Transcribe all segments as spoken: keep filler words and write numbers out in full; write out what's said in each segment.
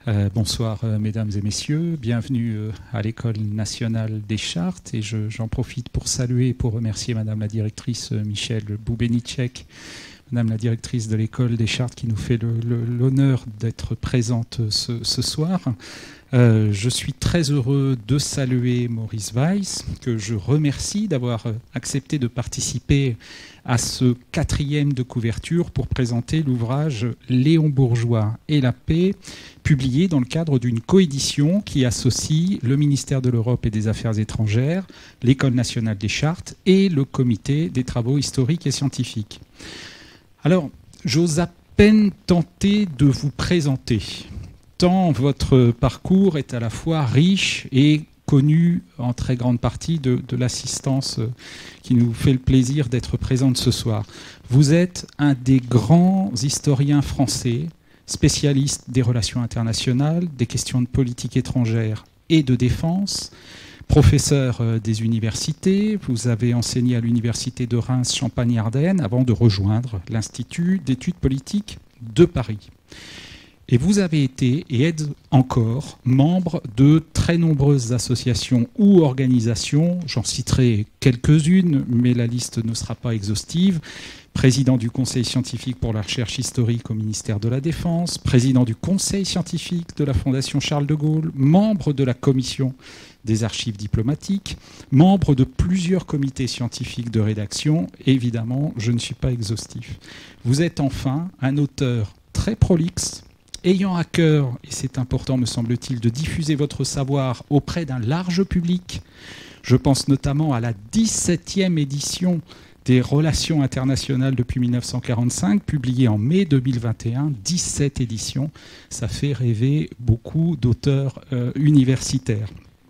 Euh, bonsoir euh, mesdames et messieurs, bienvenue euh, à l'École nationale des chartes et je, j'en profite pour saluer et pour remercier madame la directrice euh, Michèle Boubenicek, madame la directrice de l'École des chartes qui nous fait le, le, l'honneur d'être présente ce, ce soir. Euh, je suis très heureux de saluer Maurice Weiss, que je remercie d'avoir accepté de participer à ce quatrième de couverture pour présenter l'ouvrage Léon Bourgeois et la paix, publié dans le cadre d'une coédition qui associe le ministère de l'Europe et des Affaires étrangères, l'École nationale des chartes et le Comité des travaux historiques et scientifiques. Alors, j'ose à peine tenter de vous présenter, tant votre parcours est à la fois riche et connu en très grande partie de, de l'assistance qui nous fait le plaisir d'être présente ce soir. Vous êtes un des grands historiens français, spécialiste des relations internationales, des questions de politique étrangère et de défense, professeur des universités. Vous avez enseigné à l'université de Reims Champagne-Ardenne avant de rejoindre l'Institut d'études politiques de Paris. Et vous avez été et êtes encore membre de très nombreuses associations ou organisations, j'en citerai quelques-unes, mais la liste ne sera pas exhaustive. Président du Conseil scientifique pour la recherche historique au ministère de la Défense, président du Conseil scientifique de la Fondation Charles de Gaulle, membre de la Commission des archives diplomatiques, membre de plusieurs comités scientifiques de rédaction. Évidemment, je ne suis pas exhaustif. Vous êtes enfin un auteur très prolixe, ayant à cœur, et c'est important me semble-t-il, de diffuser votre savoir auprès d'un large public. Je pense notamment à la dix-septième édition des Relations internationales depuis mille neuf cent quarante-cinq, publiée en mai deux mille vingt et un, dix-sept éditions. Ça fait rêver beaucoup d'auteurs euh, universitaires.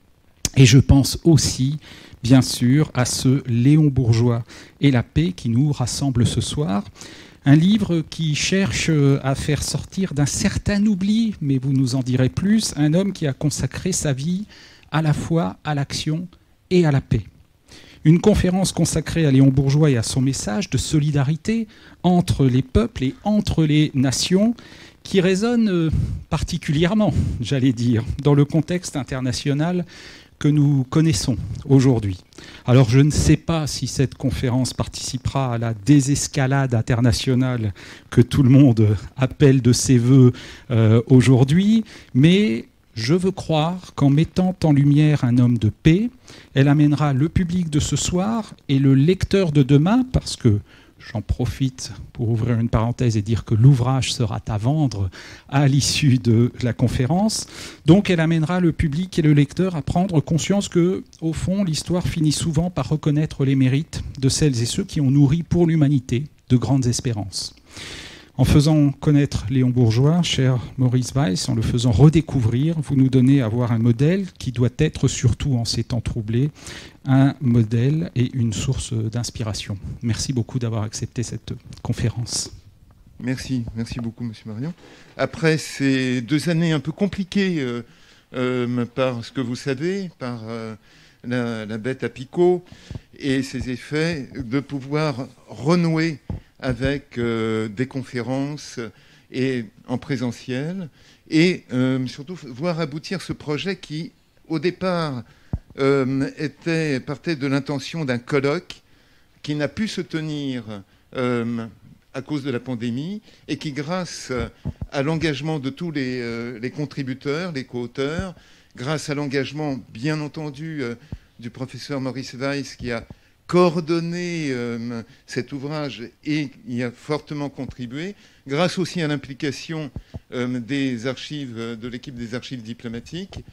Et je pense aussi, bien sûr, à ce Léon Bourgeois et la paix qui nous rassemble ce soir. Un livre qui cherche à faire sortir d'un certain oubli, mais vous nous en direz plus, un homme qui a consacré sa vie à la fois à l'action et à la paix. Une conférence consacrée à Léon Bourgeois et à son message de solidarité entre les peuples et entre les nations qui résonne particulièrement, j'allais dire, dans le contexte international que nous connaissons aujourd'hui. Alors je ne sais pas si cette conférence participera à la désescalade internationale que tout le monde appelle de ses voeux euh, aujourd'hui, mais je veux croire qu'en mettant en lumière un homme de paix, elle amènera le public de ce soir et le lecteur de demain, parce que j'en profite pour ouvrir une parenthèse et dire que l'ouvrage sera à vendre à l'issue de la conférence. Donc elle amènera le public et le lecteur à prendre conscience que, au fond, l'histoire finit souvent par reconnaître les mérites de celles et ceux qui ont nourri pour l'humanité de grandes espérances. En faisant connaître Léon Bourgeois, cher Maurice Weiss, en le faisant redécouvrir, vous nous donnez à voir un modèle qui doit être, surtout en ces temps troublés, un modèle et une source d'inspiration. Merci beaucoup d'avoir accepté cette conférence. Merci, merci beaucoup, Monsieur Marion. Après ces deux années un peu compliquées, euh, euh, par ce que vous savez, par euh, la, la bête à Picot et ses effets, de pouvoir renouer avec euh, des conférences et en présentiel, et euh, surtout voir aboutir ce projet qui, au départ, euh, était, partait de l'intention d'un colloque qui n'a pu se tenir euh, à cause de la pandémie, et qui, grâce à l'engagement de tous les, euh, les contributeurs, les co-auteurs, grâce à l'engagement, bien entendu, euh, du professeur Maurice Weiss, qui a coordonné euh, cet ouvrage et y a fortement contribué, grâce aussi à l'implication euh, des archives, de l'équipe des archives diplomatiques.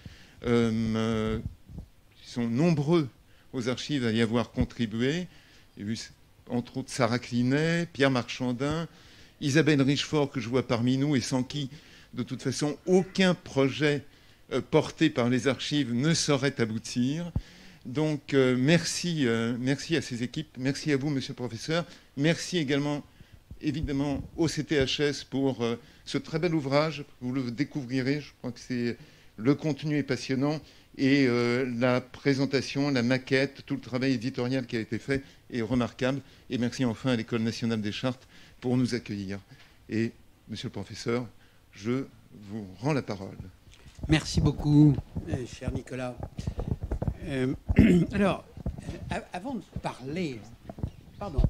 Euh, ils sont nombreux aux archives à y avoir contribué. Il y a eu, entre autres, Sarah Clinet, Pierre Marchandin, Isabelle Richefort, que je vois parmi nous, et sans qui, de toute façon, aucun projet euh, porté par les archives ne saurait aboutir. Donc, euh, merci, euh, merci à ces équipes, merci à vous, monsieur le professeur, merci également, évidemment, au C T H S pour euh, ce très bel ouvrage. Vous le découvrirez, je crois que c'est, le contenu est passionnant, et euh, la présentation, la maquette, tout le travail éditorial qui a été fait est remarquable. Et merci enfin à l'École nationale des chartes pour nous accueillir. Et, monsieur le professeur, Je vous rends la parole. Merci beaucoup, euh, cher Nicolas. Euh, alors, euh, avant de parler... Pardon.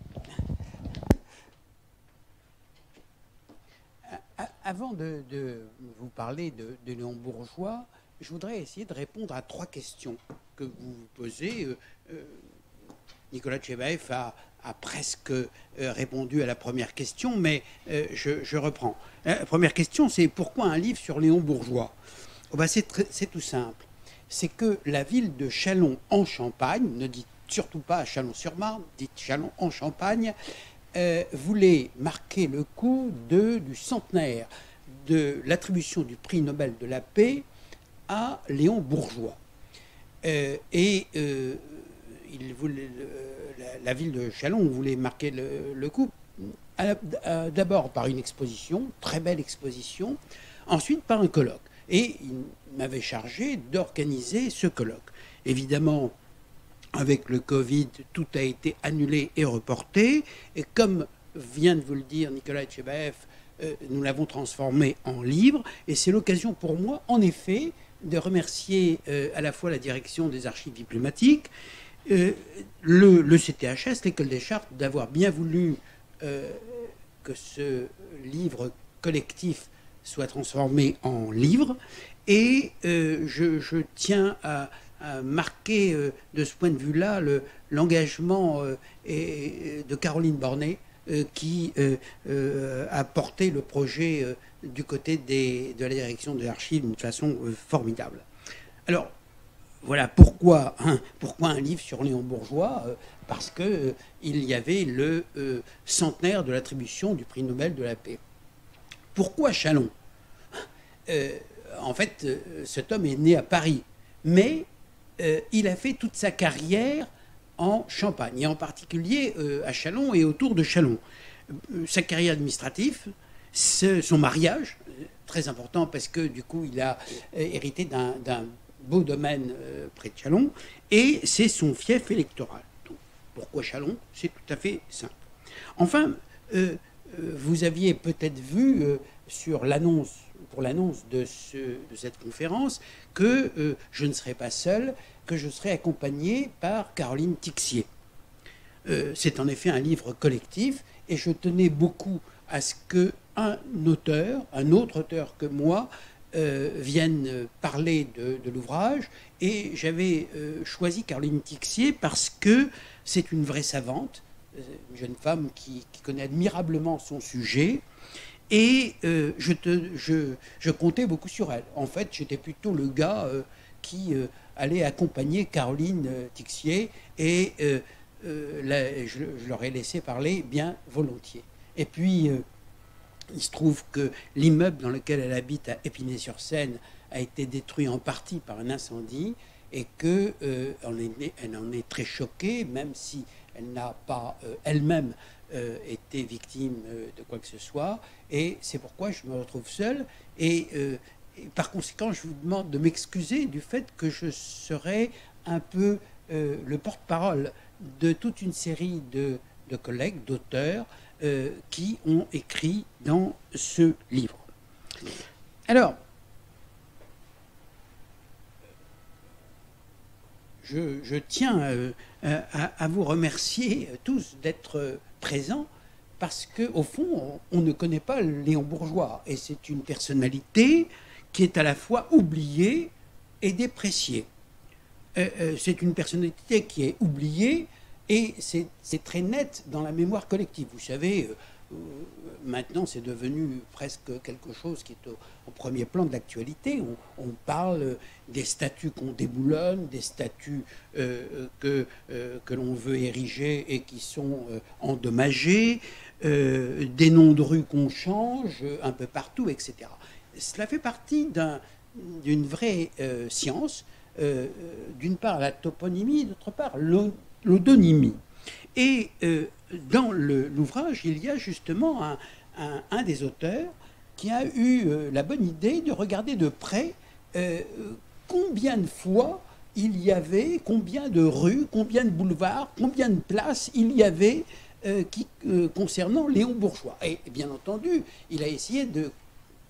Avant de, de vous parler de, de Léon Bourgeois, je voudrais essayer de répondre à trois questions que vous vous posez. Euh, euh, Nicolas Tchebaev a, a presque euh, répondu à la première question, mais euh, je, je reprends. La première question, c'est pourquoi un livre sur Léon Bourgeois? Oh ben c'est, c'est tout simple. C'est que la ville de Châlons en Champagne, ne dites surtout pas Châlons-sur-Marne, dites Châlons en Champagne, euh, voulait marquer le coup de, du centenaire de l'attribution du prix Nobel de la paix à Léon Bourgeois. Euh, et euh, il voulait, la, la ville de Châlons voulait marquer le, le coup, à, à, d'abord par une exposition, très belle exposition, ensuite par un colloque. Et il m'avait chargé d'organiser ce colloque. Évidemment, avec le Covid, tout a été annulé et reporté. Et comme vient de vous le dire Nicolas Tchebaev, euh, nous l'avons transformé en livre. Et c'est l'occasion pour moi, en effet, de remercier euh, à la fois la direction des archives diplomatiques, euh, le, le C T H S, l'École des Chartes, d'avoir bien voulu euh, que ce livre collectif soit transformé en livre. Et euh, je, je tiens à, à marquer euh, de ce point de vue-là le, l'engagement euh, et, de Caroline Bornet euh, qui euh, euh, a porté le projet euh, du côté des, de la direction des archives d'une façon euh, formidable. Alors, voilà pourquoi, hein, pourquoi un livre sur Léon Bourgeois euh, parce qu'il euh, y avait le euh, centenaire de l'attribution du prix Nobel de la paix. Pourquoi Châlons? euh, En fait, euh, cet homme est né à Paris, mais euh, il a fait toute sa carrière en Champagne, et en particulier euh, à Châlons et autour de Châlons. Euh, sa carrière administrative, son mariage, très important parce que du coup il a euh, hérité d'un, d'un beau domaine euh, près de Châlons, et c'est son fief électoral. Donc, pourquoi Châlons? C'est tout à fait simple. Enfin, euh, euh, vous aviez peut-être vu euh, sur l'annonce, pour l'annonce de, ce, de cette conférence, que euh, je ne serai pas seul, que je serai accompagné par Caroline Tixier. Euh, c'est en effet un livre collectif, et je tenais beaucoup à ce qu'un auteur, un autre auteur que moi, euh, vienne parler de, de l'ouvrage, et j'avais euh, choisi Caroline Tixier parce que c'est une vraie savante, une jeune femme qui, qui connaît admirablement son sujet, et euh, je, te, je, je comptais beaucoup sur elle. En fait, j'étais plutôt le gars euh, qui euh, allait accompagner Caroline euh, Tixier, et euh, euh, la, je, je leur ai laissé parler bien volontiers. Et puis, euh, il se trouve que l'immeuble dans lequel elle habite à Épinay-sur-Seine a été détruit en partie par un incendie, et qu'elle euh, elle en est très choquée, même si elle n'a pas euh, elle-même euh, été victime euh, de quoi que ce soit. Et c'est pourquoi je me retrouve seul. Et, euh, et par conséquent, je vous demande de m'excuser du fait que je serai un peu euh, le porte-parole de toute une série de, de collègues, d'auteurs, euh, qui ont écrit dans ce livre. Alors, je, je tiens euh, à, à vous remercier tous d'être présents, parce qu'au fond, on, on ne connaît pas Léon Bourgeois, et c'est une personnalité qui est à la fois oubliée et dépréciée. Euh, euh, c'est une personnalité qui est oubliée, et c'est, c'est très net dans la mémoire collective. Vous savez, euh, maintenant c'est devenu presque quelque chose qui est au, au premier plan de l'actualité. On, on parle des statues qu'on déboulonne, des statues euh, que, euh, que l'on veut ériger et qui sont euh, endommagées, euh, des noms de rues qu'on change un peu partout, et cetera. Cela fait partie d'un, d'une vraie euh, science, euh, d'une part la toponymie, d'autre part l'odonymie. Et euh, dans le, l'ouvrage, il y a justement un, un, un des auteurs qui a eu euh, la bonne idée de regarder de près euh, combien de fois il y avait, combien de rues, combien de boulevards, combien de places il y avait euh, qui, euh, concernant Léon Bourgeois. Et bien entendu, il a essayé de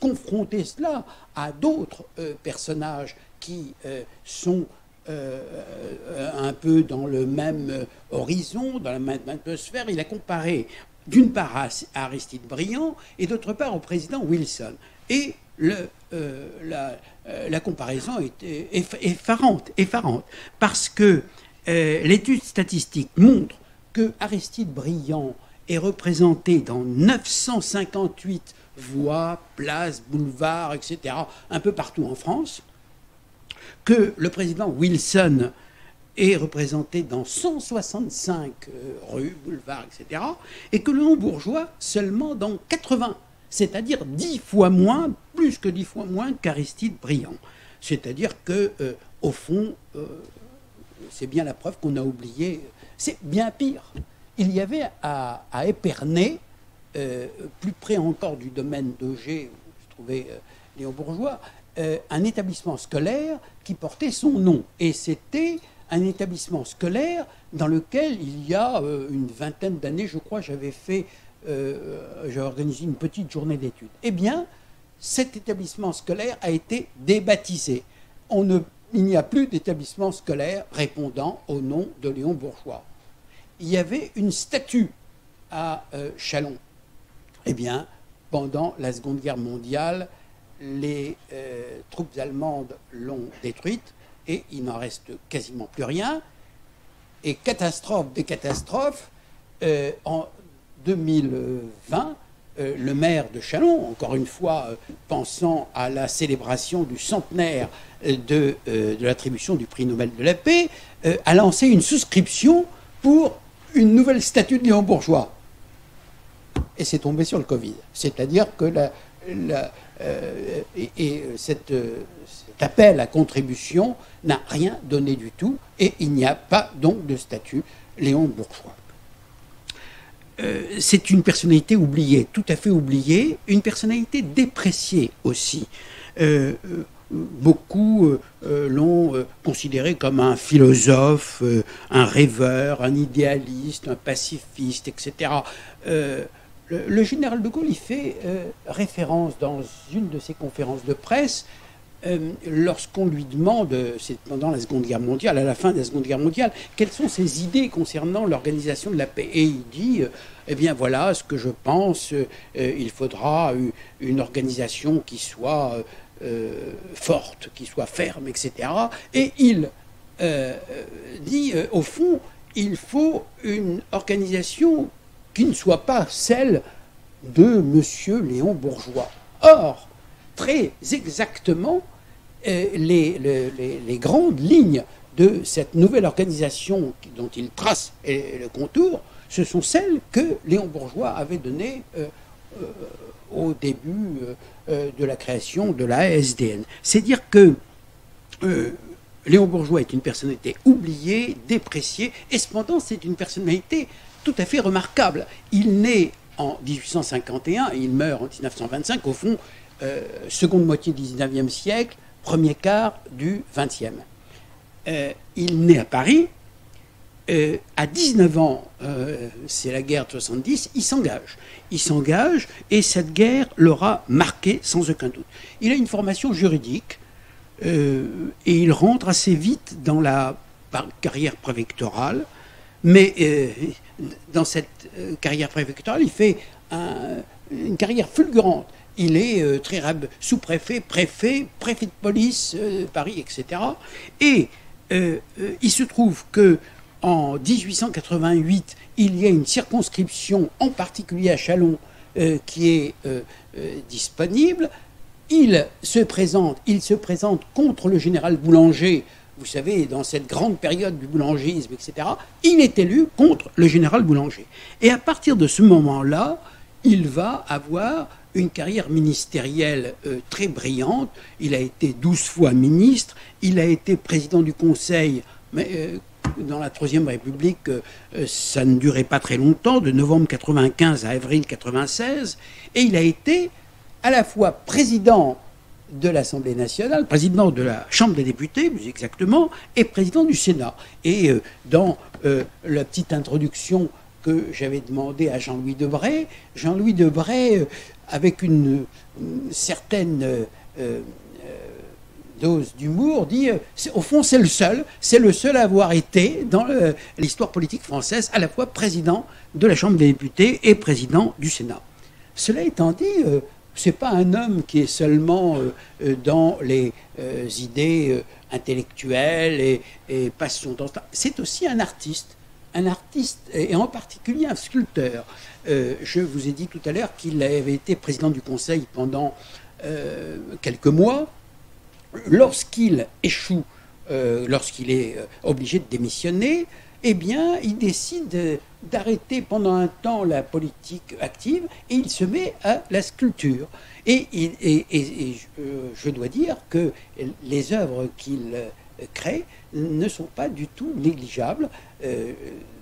confronter cela à d'autres euh, personnages qui euh, sont euh, un peu dans le même horizon, dans la même atmosphère. Il a comparé d'une part à Aristide Briand et d'autre part au président Wilson. Et le, euh, la, euh, la comparaison est effarante, effarante parce que euh, l'étude statistique montre que Aristide Briand est représenté dans neuf cent cinquante-huit voies, places, boulevards, et cetera, un peu partout en France, que le président Wilson est représenté dans cent soixante-cinq euh, rues, boulevards, et cetera, et que Léon Bourgeois seulement dans quatre-vingts, c'est-à-dire dix fois moins, plus que dix fois moins qu'Aristide Briand. C'est-à-dire que, euh, au fond, euh, c'est bien la preuve qu'on a oublié. C'est bien pire. Il y avait à, à Épernay, euh, plus près encore du domaine d'Auger, où se trouvait euh, Léon Bourgeois, euh, un établissement scolaire qui portait son nom. Et c'était un établissement scolaire dans lequel, il y a euh, une vingtaine d'années, je crois, j'avais fait, euh, j'ai organisé une petite journée d'études. Eh bien, cet établissement scolaire a été débaptisé. On ne, il n'y a plus d'établissement scolaire répondant au nom de Léon Bourgeois. Il y avait une statue à euh, Châlons. Eh bien, pendant la Seconde Guerre mondiale, les euh, troupes allemandes l'ont détruite et il n'en reste quasiment plus rien. Et catastrophe des catastrophes, euh, en deux mille vingt, euh, le maire de Châlons, encore une fois euh, pensant à la célébration du centenaire euh, de, euh, de l'attribution du prix Nobel de la paix, euh, a lancé une souscription pour une nouvelle statue de Léon Bourgeois. Et c'est tombé sur le Covid. C'est-à-dire que la, la, euh, et, et cette, euh, cet appel à contribution n'a rien donné du tout, et il n'y a pas donc de statue Léon Bourgeois. Euh, c'est une personnalité oubliée, tout à fait oubliée, une personnalité dépréciée aussi. Euh, euh, Beaucoup euh, euh, l'ont euh, considéré comme un philosophe, euh, un rêveur, un idéaliste, un pacifiste, et cetera. Euh, le, le général de Gaulle y fait euh, référence dans une de ses conférences de presse euh, lorsqu'on lui demande, c'est pendant la Seconde Guerre mondiale, à la fin de la Seconde Guerre mondiale, quelles sont ses idées concernant l'organisation de la paix. Et il dit, euh, eh bien voilà ce que je pense, euh, il faudra une, une organisation qui soit... Euh, Euh, forte, qui soit ferme, et cetera. Et il euh, dit, euh, au fond, il faut une organisation qui ne soit pas celle de Monsieur Léon Bourgeois. Or, très exactement, euh, les, les, les grandes lignes de cette nouvelle organisation dont il trace le contour, ce sont celles que Léon Bourgeois avait données euh, euh, au début euh, de la création de la S D N. C'est dire que euh, Léon Bourgeois est une personnalité oubliée, dépréciée, et cependant c'est une personnalité tout à fait remarquable. Il naît en dix-huit cent cinquante et un et il meurt en dix-neuf cent vingt-cinq, au fond, euh, seconde moitié du dix-neuvième siècle, premier quart du vingtième. Euh, il naît à Paris. Euh, à dix-neuf ans, euh, c'est la guerre de soixante-dix, il s'engage. Il s'engage et cette guerre l'aura marqué sans aucun doute. Il a une formation juridique euh, et il rentre assez vite dans la carrière préfectorale, mais euh, dans cette euh, carrière préfectorale, il fait un, une carrière fulgurante. Il est euh, très sous-préfet, préfet, préfet de police, euh, Paris, et cetera. Et euh, euh, il se trouve que en dix-huit cent quatre-vingt-huit, il y a une circonscription, en particulier à Châlons, euh, qui est euh, euh, disponible. Il se présente, il se présente contre le général Boulanger. Vous savez, dans cette grande période du boulangisme, et cetera, il est élu contre le général Boulanger. Et à partir de ce moment-là, il va avoir une carrière ministérielle euh, très brillante. Il a été douze fois ministre, il a été président du Conseil, mais... Euh, dans la Troisième République, euh, ça ne durait pas très longtemps, de novembre quatre-vingt-quinze à avril quatre-vingt-seize, et il a été à la fois président de l'Assemblée nationale, président de la Chambre des députés, plus exactement, et président du Sénat. Et euh, dans euh, la petite introduction que j'avais demandé à Jean-Louis Debray. Jean-Louis Debray, euh, avec une, une certaine euh, euh, dose d'humour, dit euh, au fond c'est le seul, c'est le seul à avoir été dans euh, l'histoire politique française à la fois président de la Chambre des députés et président du Sénat. Cela étant dit, euh, c'est pas un homme qui est seulement euh, dans les euh, idées euh, intellectuelles et, et passe son temps. C'est aussi un artiste, un artiste et en particulier un sculpteur. Euh, je vous ai dit tout à l'heure qu'il avait été président du Conseil pendant euh, quelques mois. Lorsqu'il échoue, euh, lorsqu'il est euh, obligé de démissionner, eh bien, il décide d'arrêter pendant un temps la politique active et il se met à la sculpture. Et, et, et, et je, je dois dire que les œuvres qu'il crée ne sont pas du tout négligeables. Euh,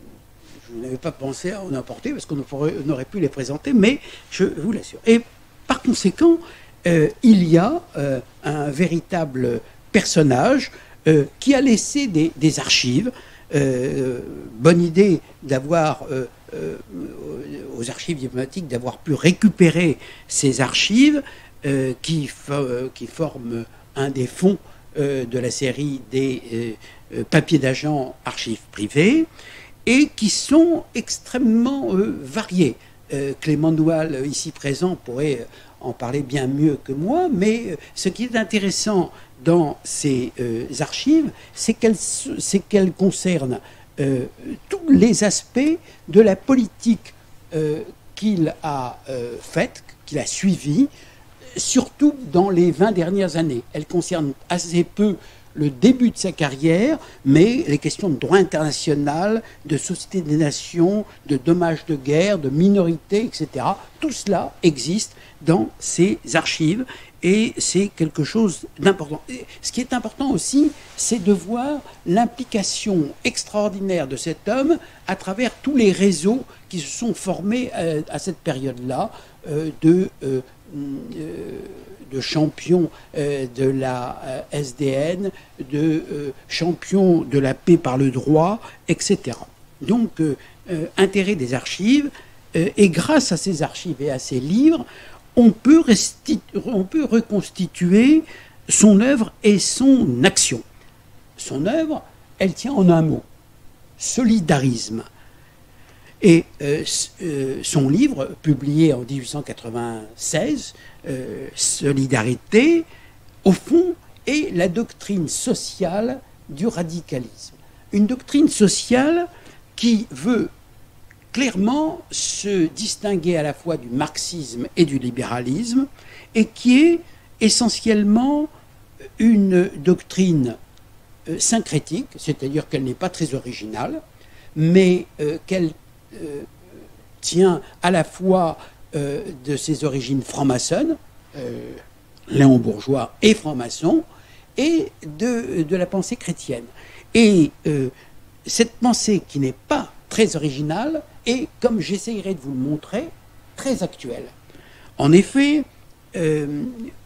je n'avais pas pensé à en apporter parce qu'on aurait pu les présenter, mais je vous l'assure. Et par conséquent, euh, il y a euh, un véritable personnage euh, qui a laissé des, des archives. Euh, bonne idée d'avoir euh, euh, aux archives diplomatiques d'avoir pu récupérer ces archives euh, qui, fo qui forment un des fonds euh, de la série des euh, papiers d'agents archives privées et qui sont extrêmement euh, variés. Euh, Clément Noual, ici présent, pourrait en parler bien mieux que moi, mais ce qui est intéressant dans ces euh, archives, c'est qu'elles qu'elles concernent euh, tous les aspects de la politique euh, qu'il a euh, faite, qu'il a suivie, surtout dans les vingt dernières années. Elles concernent assez peu le début de sa carrière, mais les questions de droit international, de société des nations, de dommages de guerre, de minorités, et cetera, tout cela existe dans ces archives. Et c'est quelque chose d'important. Ce qui est important aussi, c'est de voir l'implication extraordinaire de cet homme à travers tous les réseaux qui se sont formés à, à cette période-là euh, de, euh, de champions euh, de la euh, S D N, de euh, champions de la paix par le droit, et cetera. Donc, euh, euh, intérêt des archives, euh, et grâce à ces archives et à ces livres, On peut, on peut reconstituer son œuvre et son action. Son œuvre, elle tient en un mot, solidarisme. Et euh, euh, son livre, publié en dix-huit cent quatre-vingt-seize, euh, Solidarité, au fond, est la doctrine sociale du radicalisme. Une doctrine sociale qui veut clairement se distinguer à la fois du marxisme et du libéralisme, et qui est essentiellement une doctrine euh, syncrétique, c'est-à-dire qu'elle n'est pas très originale, mais euh, qu'elle euh, tient à la fois euh, de ses origines franc-maçonnes, euh, Léon Bourgeois et franc-maçon, et de, de la pensée chrétienne. Et euh, cette pensée qui n'est pas très originale, et, comme j'essayerai de vous le montrer, très actuel. En effet, euh,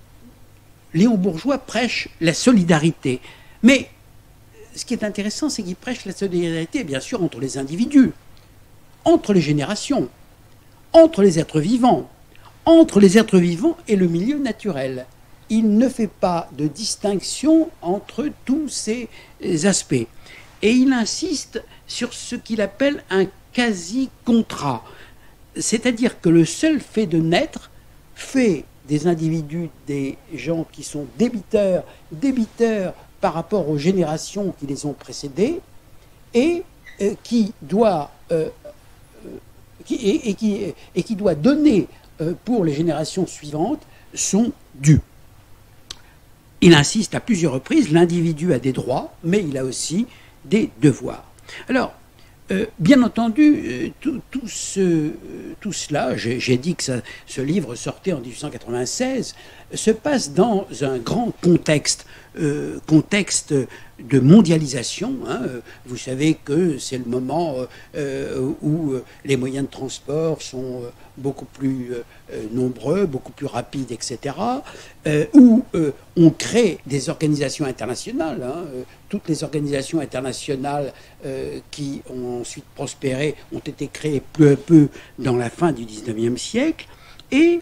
Léon Bourgeois prêche la solidarité. Mais ce qui est intéressant, c'est qu'il prêche la solidarité, bien sûr, entre les individus, entre les générations, entre les êtres vivants, entre les êtres vivants et le milieu naturel. Il ne fait pas de distinction entre tous ces aspects. Et il insiste sur ce qu'il appelle un quasi-contrat. C'est-à-dire que le seul fait de naître fait des individus des gens qui sont débiteurs, débiteurs par rapport aux générations qui les ont précédés et euh, qui doit euh, qui, et, et, qui, et qui doit donner euh, pour les générations suivantes son dû. Il insiste à plusieurs reprises, l'individu a des droits, mais il a aussi des devoirs. Alors, Euh, bien entendu, euh, tout, tout, ce, euh, tout cela, j'ai dit que ça, ce livre sortait en dix-huit cent quatre-vingt-seize, se passe dans un grand contexte, euh, contexte de mondialisation. Hein. Vous savez que c'est le moment euh, où les moyens de transport sont beaucoup plus euh, nombreux, beaucoup plus rapides, et cetera, euh, où euh, on crée des organisations internationales. Hein. Toutes les organisations internationales euh, qui ont ensuite prospéré ont été créées peu à peu dans la fin du dix-neuvième siècle, et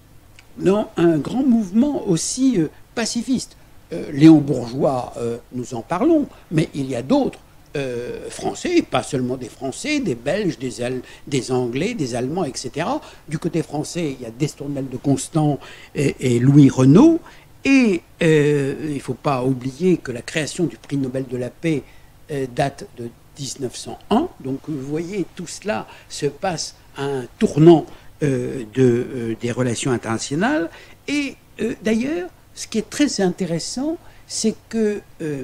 dans un grand mouvement aussi euh, pacifiste. Euh, Léon Bourgeois, euh, nous en parlons, mais il y a d'autres euh, Français, pas seulement des Français, des Belges, des, Al des Anglais, des Allemands, et cetera. Du côté français, il y a Destournel de Constant et, et Louis Renaud. Et euh, il ne faut pas oublier que la création du prix Nobel de la paix euh, date de mille neuf cent un. Donc vous voyez, tout cela se passe à un tournant euh, de, euh, des relations internationales. Et euh, d'ailleurs, ce qui est très intéressant, c'est que euh,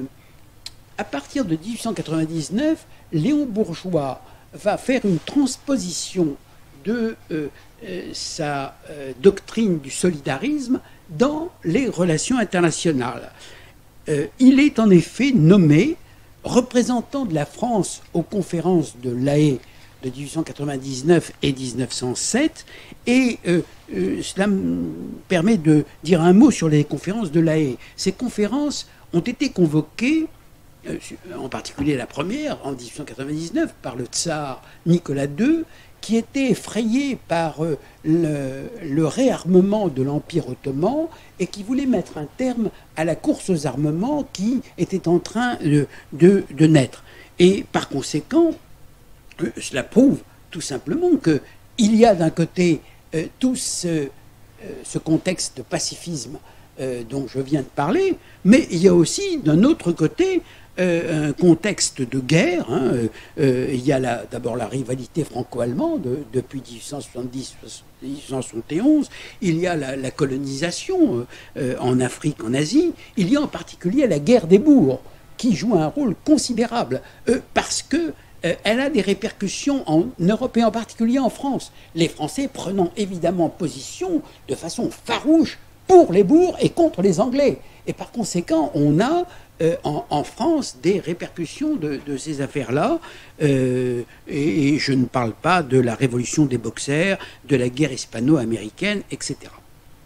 à partir de mille huit cent quatre-vingt-dix-neuf, Léon Bourgeois va faire une transposition de euh, euh, sa euh, doctrine du solidarisme dans les relations internationales. Euh, il est en effet nommé représentant de la France aux conférences de La Haye de mille huit cent quatre-vingt-dix-neuf et mille neuf cent sept, et euh, euh, cela me permet de dire un mot sur les conférences de La Haye. Ces conférences ont été convoquées, euh, en particulier la première, en mille huit cent quatre-vingt-dix-neuf, par le tsar Nicolas deux, qui était effrayé par euh, le, le réarmement de l'Empire ottoman et qui voulait mettre un terme à la course aux armements qui était en train de, de, de naître. Et par conséquent, euh, cela prouve tout simplement qu'il y a d'un côté euh, tout ce, euh, ce contexte de pacifisme euh, dont je viens de parler, mais il y a aussi d'un autre côté Euh, un contexte de guerre. Hein. Euh, il y a d'abord la rivalité franco-allemande de, depuis mille huit cent soixante-dix à mille huit cent soixante et onze. Il y a la, la colonisation euh, en Afrique, en Asie. Il y a en particulier la guerre des bourgs, qui joue un rôle considérable euh, parce que euh, elle a des répercussions en Europe et en particulier en France. Les Français prenant évidemment position de façon farouche pour les bourgs et contre les Anglais. Et par conséquent, on a Euh, en, en France des répercussions de, de ces affaires-là, euh, et, et je ne parle pas de la révolution des Boxers, de la guerre hispano-américaine, et cetera.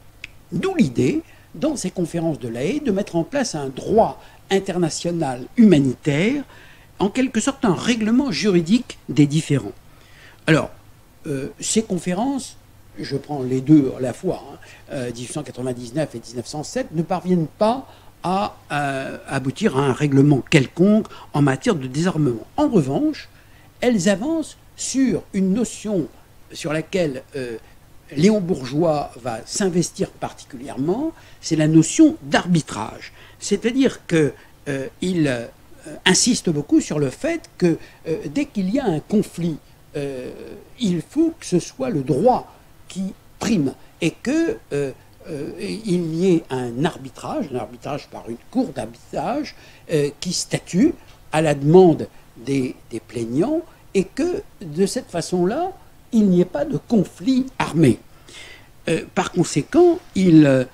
D'où l'idée, dans ces conférences de La Haye, de mettre en place un droit international humanitaire, en quelque sorte un règlement juridique des différends. Alors, euh, ces conférences, je prends les deux à la fois, hein, euh, mille huit cent quatre-vingt-dix-neuf et mille neuf cent sept, ne parviennent pas à euh, aboutir à un règlement quelconque en matière de désarmement. En revanche, elles avancent sur une notion sur laquelle euh, Léon Bourgeois va s'investir particulièrement, c'est la notion d'arbitrage. C'est-à-dire qu'il euh, euh, insiste beaucoup sur le fait que euh, dès qu'il y a un conflit, euh, il faut que ce soit le droit qui prime et que euh, Euh, il y ait un arbitrage, un arbitrage par une cour d'arbitrage euh, qui statue à la demande des, des plaignants et que de cette façon-là, il n'y ait pas de conflit armé. Euh, par conséquent, il euh,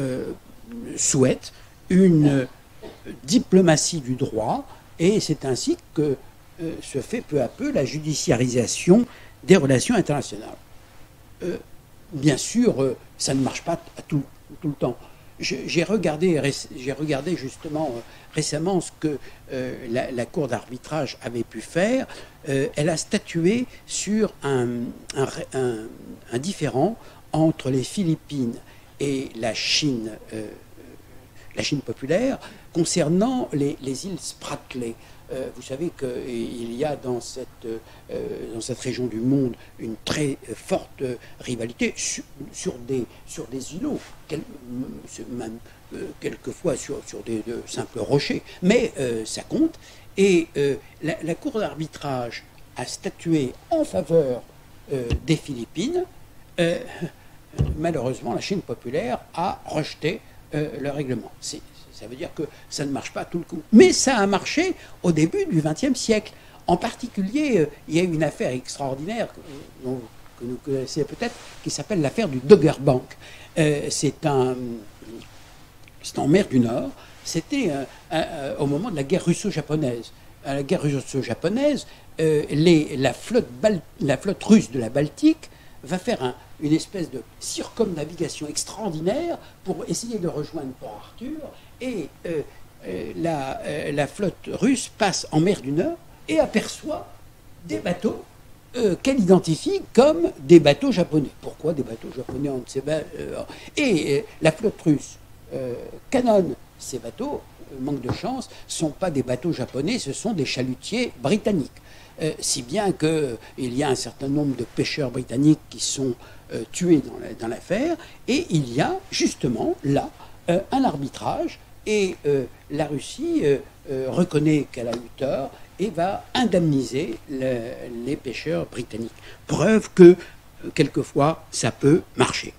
souhaite une diplomatie du droit et c'est ainsi que euh, se fait peu à peu la judiciarisation des relations internationales. Euh, Bien sûr, euh, ça ne marche pas à tout, tout le temps. J'ai regardé, regardé justement euh, récemment ce que euh, la, la Cour d'arbitrage avait pu faire. Euh, elle a statué sur un, un, un, un différend entre les Philippines et la Chine, euh, la Chine populaire concernant les, les îles Spratly. Euh, vous savez qu'il y a dans cette, euh, dans cette région du monde une très forte rivalité sur, sur, des, sur des îlots, quel, même euh, quelquefois sur, sur des de simples rochers, mais euh, ça compte. Et euh, la, la Cour d'arbitrage a statué en faveur euh, des Philippines. Euh, malheureusement, la Chine populaire a rejeté euh, le règlement. C'est Ça veut dire que ça ne marche pas tout le coup. Mais ça a marché au début du vingtième siècle. En particulier, euh, il y a une affaire extraordinaire que, dont, que vous connaissez peut-être, qui s'appelle l'affaire du Dogger Bank. Euh, c'est un, c'est en mer du Nord. c'était euh, euh, au moment de la guerre russo-japonaise. À la guerre russo-japonaise, euh, les, la, flotte Bal- la flotte russe de la Baltique va faire un, une espèce de circumnavigation extraordinaire pour essayer de rejoindre Port-Arthur. Et euh, euh, la, euh, la flotte russe passe en mer du Nord et aperçoit des bateaux euh, qu'elle identifie comme des bateaux japonais. Pourquoi des bateaux japonais on ne sait pas, euh, Et euh, la flotte russe euh, canonne ces bateaux, euh, manque de chance, ne sont pas des bateaux japonais, ce sont des chalutiers britanniques. Euh, si bien qu'il y a un certain nombre de pêcheurs britanniques qui sont euh, tués dans, la, dans l'affaire, et il y a justement là euh, un arbitrage, et euh, la Russie euh, euh, reconnaît qu'elle a eu tort et va indemniser le, les pêcheurs britanniques. Preuve que, euh, quelquefois, ça peut marcher.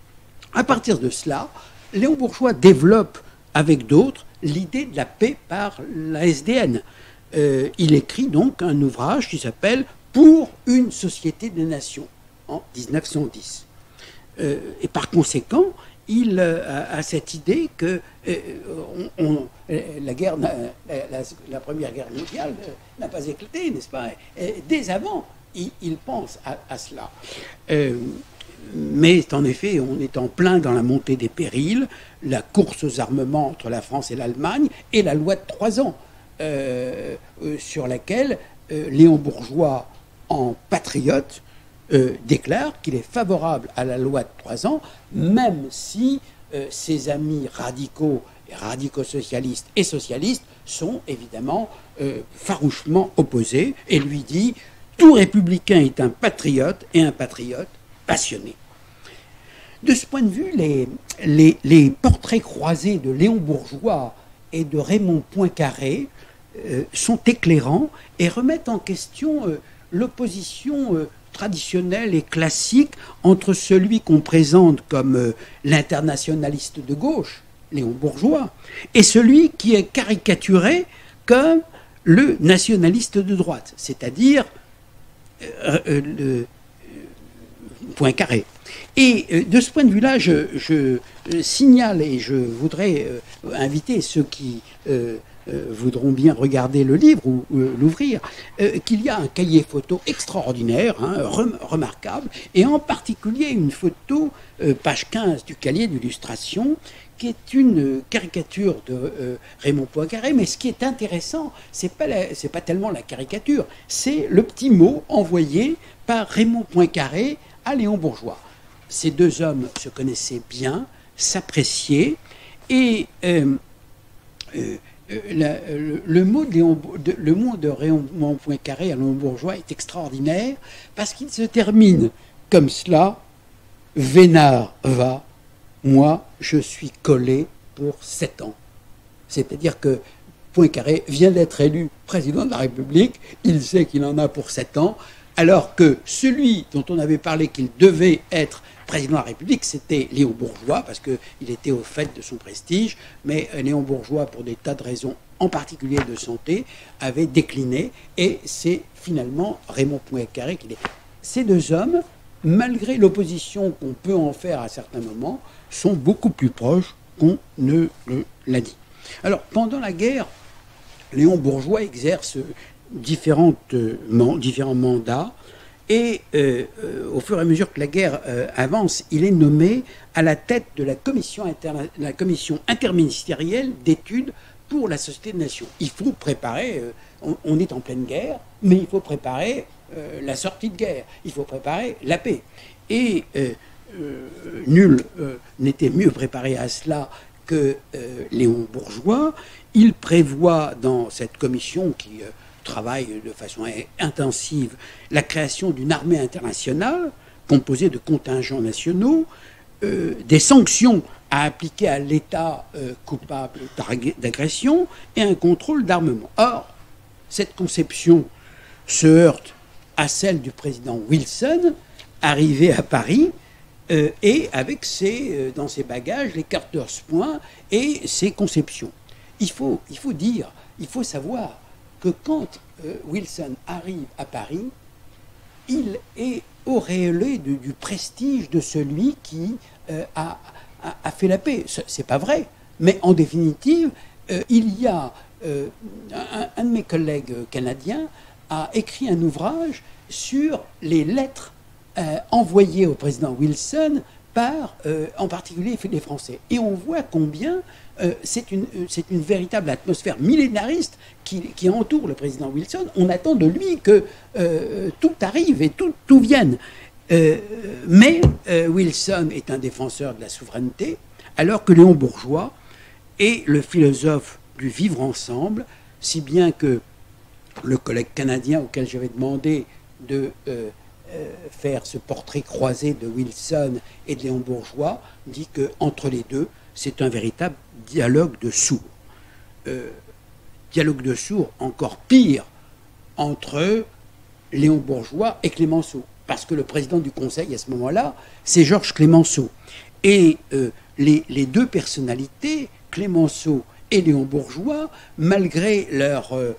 À partir de cela, Léon Bourgeois développe avec d'autres l'idée de la paix par la S D N. Euh, il écrit donc un ouvrage qui s'appelle « Pour une société des nations » en dix-neuf cent dix. Euh, et par conséquent, il euh, a, a cette idée que euh, on, on, la, guerre, la, la, la Première Guerre mondiale euh, n'a pas éclaté, n'est-ce pas? Et dès avant, il, il pense à, à cela. Euh, mais en effet, on est en plein dans la montée des périls, la course aux armements entre la France et l'Allemagne, et la loi de trois ans. Euh, euh, sur laquelle euh, Léon Bourgeois, en patriote, euh, déclare qu'il est favorable à la loi de trois ans, même si euh, ses amis radicaux, radicaux-socialistes et socialistes sont évidemment euh, farouchement opposés, et lui dit « Tout républicain est un patriote et un patriote passionné ». De ce point de vue, les, les, les portraits croisés de Léon Bourgeois et de Raymond Poincaré Euh, sont éclairants et remettent en question euh, l'opposition euh, traditionnelle et classique entre celui qu'on présente comme euh, l'internationaliste de gauche, Léon Bourgeois, et celui qui est caricaturé comme le nationaliste de droite, c'est-à-dire euh, euh, le euh, Poincaré. Et euh, de ce point de vue-là, je, je euh, signale et je voudrais euh, inviter ceux qui euh, Euh, voudront bien regarder le livre ou euh, l'ouvrir, euh, qu'il y a un cahier photo extraordinaire, hein, rem- remarquable, et en particulier une photo, euh, page quinze du cahier d'illustration, qui est une caricature de euh, Raymond Poincaré, mais ce qui est intéressant, c'est pas la, c'est pas tellement la caricature, c'est le petit mot envoyé par Raymond Poincaré à Léon Bourgeois. Ces deux hommes se connaissaient bien, s'appréciaient, et euh, euh, La, le, le, mot de Léon, de, le mot de Raymond Poincaré à Léon Bourgeois est extraordinaire parce qu'il se termine comme cela: Vénard va, moi je suis collé pour sept ans. C'est-à-dire que Poincaré vient d'être élu président de la République, il sait qu'il en a pour sept ans, alors que celui dont on avait parlé qu'il devait être président de la République, c'était Léon Bourgeois, parce qu'il était au fait de son prestige, mais Léon Bourgeois, pour des tas de raisons, en particulier de santé, avait décliné, et c'est finalement Raymond Poincaré qui est. Ces deux hommes, malgré l'opposition qu'on peut en faire à certains moments, sont beaucoup plus proches qu'on ne l'a dit. Alors, pendant la guerre, Léon Bourgeois exerce différentes, euh, différents mandats, et euh, euh, au fur et à mesure que la guerre euh, avance, il est nommé à la tête de la commission, interna- la commission interministérielle d'études pour la Société des Nations. Il faut préparer, euh, on, on est en pleine guerre, mais il faut préparer euh, la sortie de guerre, il faut préparer la paix. Et euh, euh, nul euh, n'était mieux préparé à cela que euh, Léon Bourgeois. Il prévoit dans cette commission qui... Euh, travaille de façon intensive la création d'une armée internationale composée de contingents nationaux, euh, des sanctions à appliquer à l'État euh, coupable d'agression et un contrôle d'armement. Or, cette conception se heurte à celle du président Wilson, arrivé à Paris, euh, et avec ses, euh, dans ses bagages les Carter's Points et ses conceptions. Il faut, il faut dire, il faut savoir que quand euh, Wilson arrive à Paris, il est auréolé du, du prestige de celui qui euh, a, a, a fait la paix. C'est pas vrai, mais en définitive, euh, il y a euh, un, un de mes collègues canadiens a écrit un ouvrage sur les lettres euh, envoyées au président Wilson par, euh, en particulier, les Français. Et on voit combien euh, c'est une, c'est une véritable atmosphère millénariste qui, qui entoure le président Wilson. On attend de lui que euh, tout arrive et tout, tout vienne. Euh, mais euh, Wilson est un défenseur de la souveraineté, alors que Léon Bourgeois est le philosophe du vivre ensemble, si bien que le collègue canadien auquel j'avais demandé de euh, euh, faire ce portrait croisé de Wilson et de Léon Bourgeois dit qu'entre les deux, c'est un véritable dialogue de sourds. Euh, dialogue de sourds encore pire entre Léon Bourgeois et Clémenceau, parce que le président du Conseil à ce moment-là, c'est Georges Clémenceau. Et euh, les, les deux personnalités, Clémenceau et Léon Bourgeois, malgré leur, euh,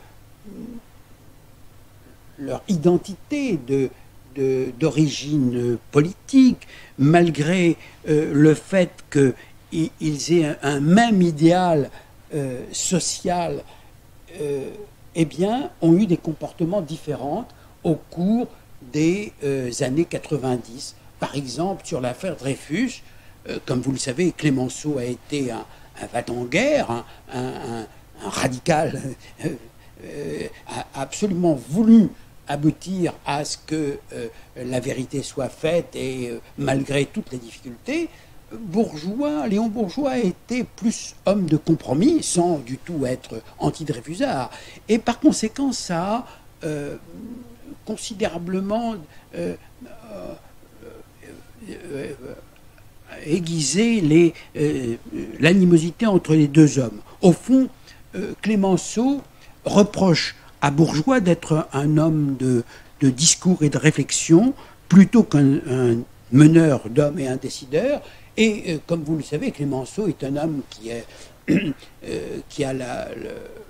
leur identité de, de, d'origine politique, malgré euh, le fait qu'ils aient un, un même idéal euh, social, euh, eh bien, ont eu des comportements différents au cours des euh, années quatre-vingt-dix. Par exemple, sur l'affaire Dreyfus, euh, comme vous le savez, Clémenceau a été un, un va-t-en-guerre, un, un, un radical, euh, euh, a absolument voulu aboutir à ce que euh, la vérité soit faite et euh, malgré toutes les difficultés, Bourgeois, Léon Bourgeois était plus homme de compromis, sans du tout être anti-Dreyfusard. Et par conséquent, ça a euh, considérablement euh, euh, euh, aiguisé les, euh, l'animosité entre les deux hommes. Au fond, euh, Clémenceau reproche à Bourgeois d'être un homme de, de discours et de réflexion plutôt qu'un un meneur d'hommes et un décideur. Et euh, comme vous le savez, Clémenceau est un homme qui, est, euh, qui a la, le,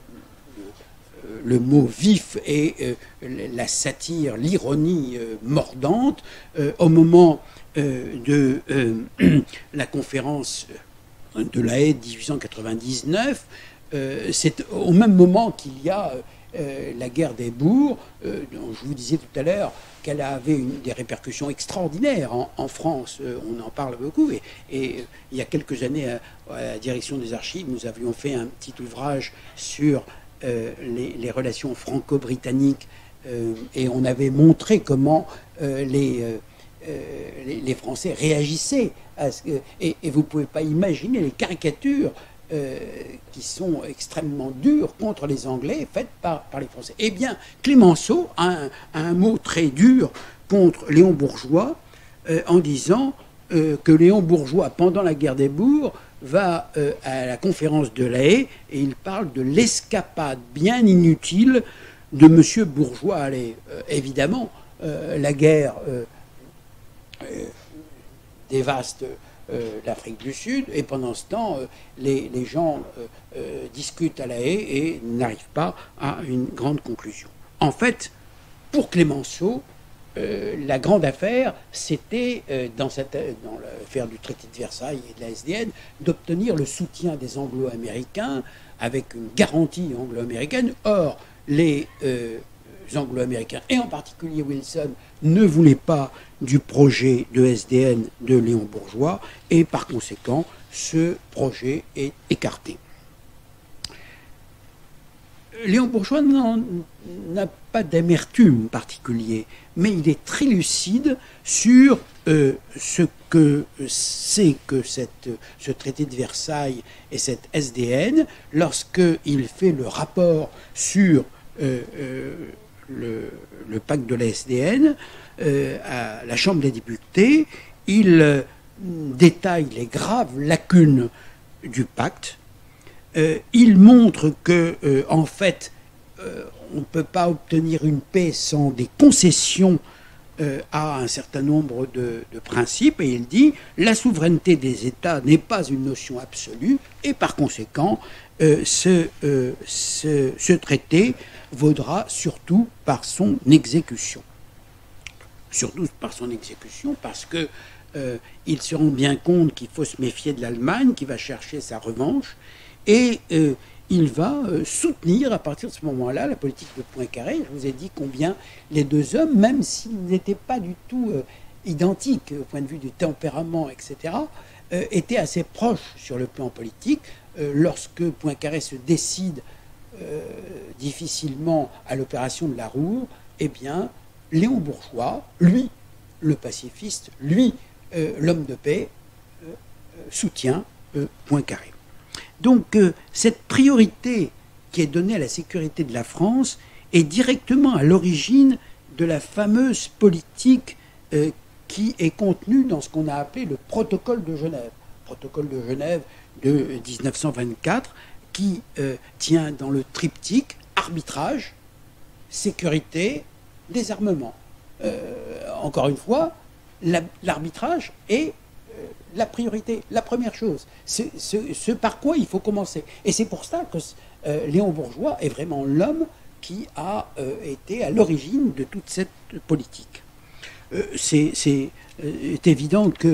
le, le mot vif et euh, la satire, l'ironie euh, mordante. Euh, au moment euh, de euh, la conférence de La Haye dix-huit cent quatre-vingt-dix-neuf, euh, c'est au même moment qu'il y a euh, la guerre des bourgs, euh, dont je vous disais tout à l'heure qu'elle avait une, des répercussions extraordinaires en, en France. Euh, on en parle beaucoup. Et, et euh, il y a quelques années, à, à la direction des archives, nous avions fait un petit ouvrage sur euh, les, les relations franco-britanniques euh, et on avait montré comment euh, les, euh, les, les Français réagissaient à ce que, et, et vous ne pouvez pas imaginer les caricatures Euh, qui sont extrêmement dures contre les Anglais, faites par, par les Français. Eh bien, Clémenceau a un, a un mot très dur contre Léon Bourgeois euh, en disant euh, que Léon Bourgeois, pendant la guerre des bourgs, va euh, à la conférence de La Haye et il parle de l'escapade bien inutile de M. Bourgeois. Allez, euh, évidemment, euh, la guerre euh, euh, dévaste Euh, l'Afrique du Sud, et pendant ce temps, euh, les, les gens euh, euh, discutent à La Haye et n'arrivent pas à une grande conclusion. En fait, pour Clémenceau, euh, la grande affaire, c'était, euh, dans, cette, dans l'affaire du traité de Versailles et de la S D N, d'obtenir le soutien des Anglo-Américains avec une garantie anglo-américaine. Or, les euh, Anglo-Américains, et en particulier Wilson, ne voulaient pas du projet de S D N de Léon Bourgeois, et par conséquent, ce projet est écarté. Léon Bourgeois n'a pas d'amertume particulier, mais il est très lucide sur euh, ce que c'est que cette, ce traité de Versailles et cette S D N, lorsqu'il fait le rapport sur euh, euh, le, le pacte de la S D N, Euh, à la Chambre des députés, il euh, détaille les graves lacunes du pacte. Euh, il montre que, euh, en fait, euh, on ne peut pas obtenir une paix sans des concessions euh, à un certain nombre de, de principes. Et il dit la souveraineté des États n'est pas une notion absolue, et par conséquent, euh, ce, euh, ce, ce traité vaudra surtout par son exécution. Surtout par son exécution, parce que euh, ils se rendent bien compte qu'il faut se méfier de l'Allemagne, qui va chercher sa revanche, et euh, il va euh, soutenir à partir de ce moment-là la politique de Poincaré. Je vous ai dit combien les deux hommes, même s'ils n'étaient pas du tout euh, identiques au point de vue du tempérament, et cetera, euh, étaient assez proches sur le plan politique. Euh, lorsque Poincaré se décide euh, difficilement à l'opération de la Roure, eh bien, Léon Bourgeois, lui, le pacifiste, lui, euh, l'homme de paix, euh, soutient euh, Poincaré. Donc, euh, cette priorité qui est donnée à la sécurité de la France est directement à l'origine de la fameuse politique euh, qui est contenue dans ce qu'on a appelé le protocole de Genève. Protocole de Genève de dix-neuf cent vingt-quatre, qui euh, tient dans le triptyque arbitrage, sécurité, désarmement. Euh, encore une fois, la, l'arbitrage est euh, la priorité, la première chose. C'est, ce, ce par quoi il faut commencer. Et c'est pour ça que euh, Léon Bourgeois est vraiment l'homme qui a euh, été à l'origine de toute cette politique. Euh, c'est, c'est euh, évident que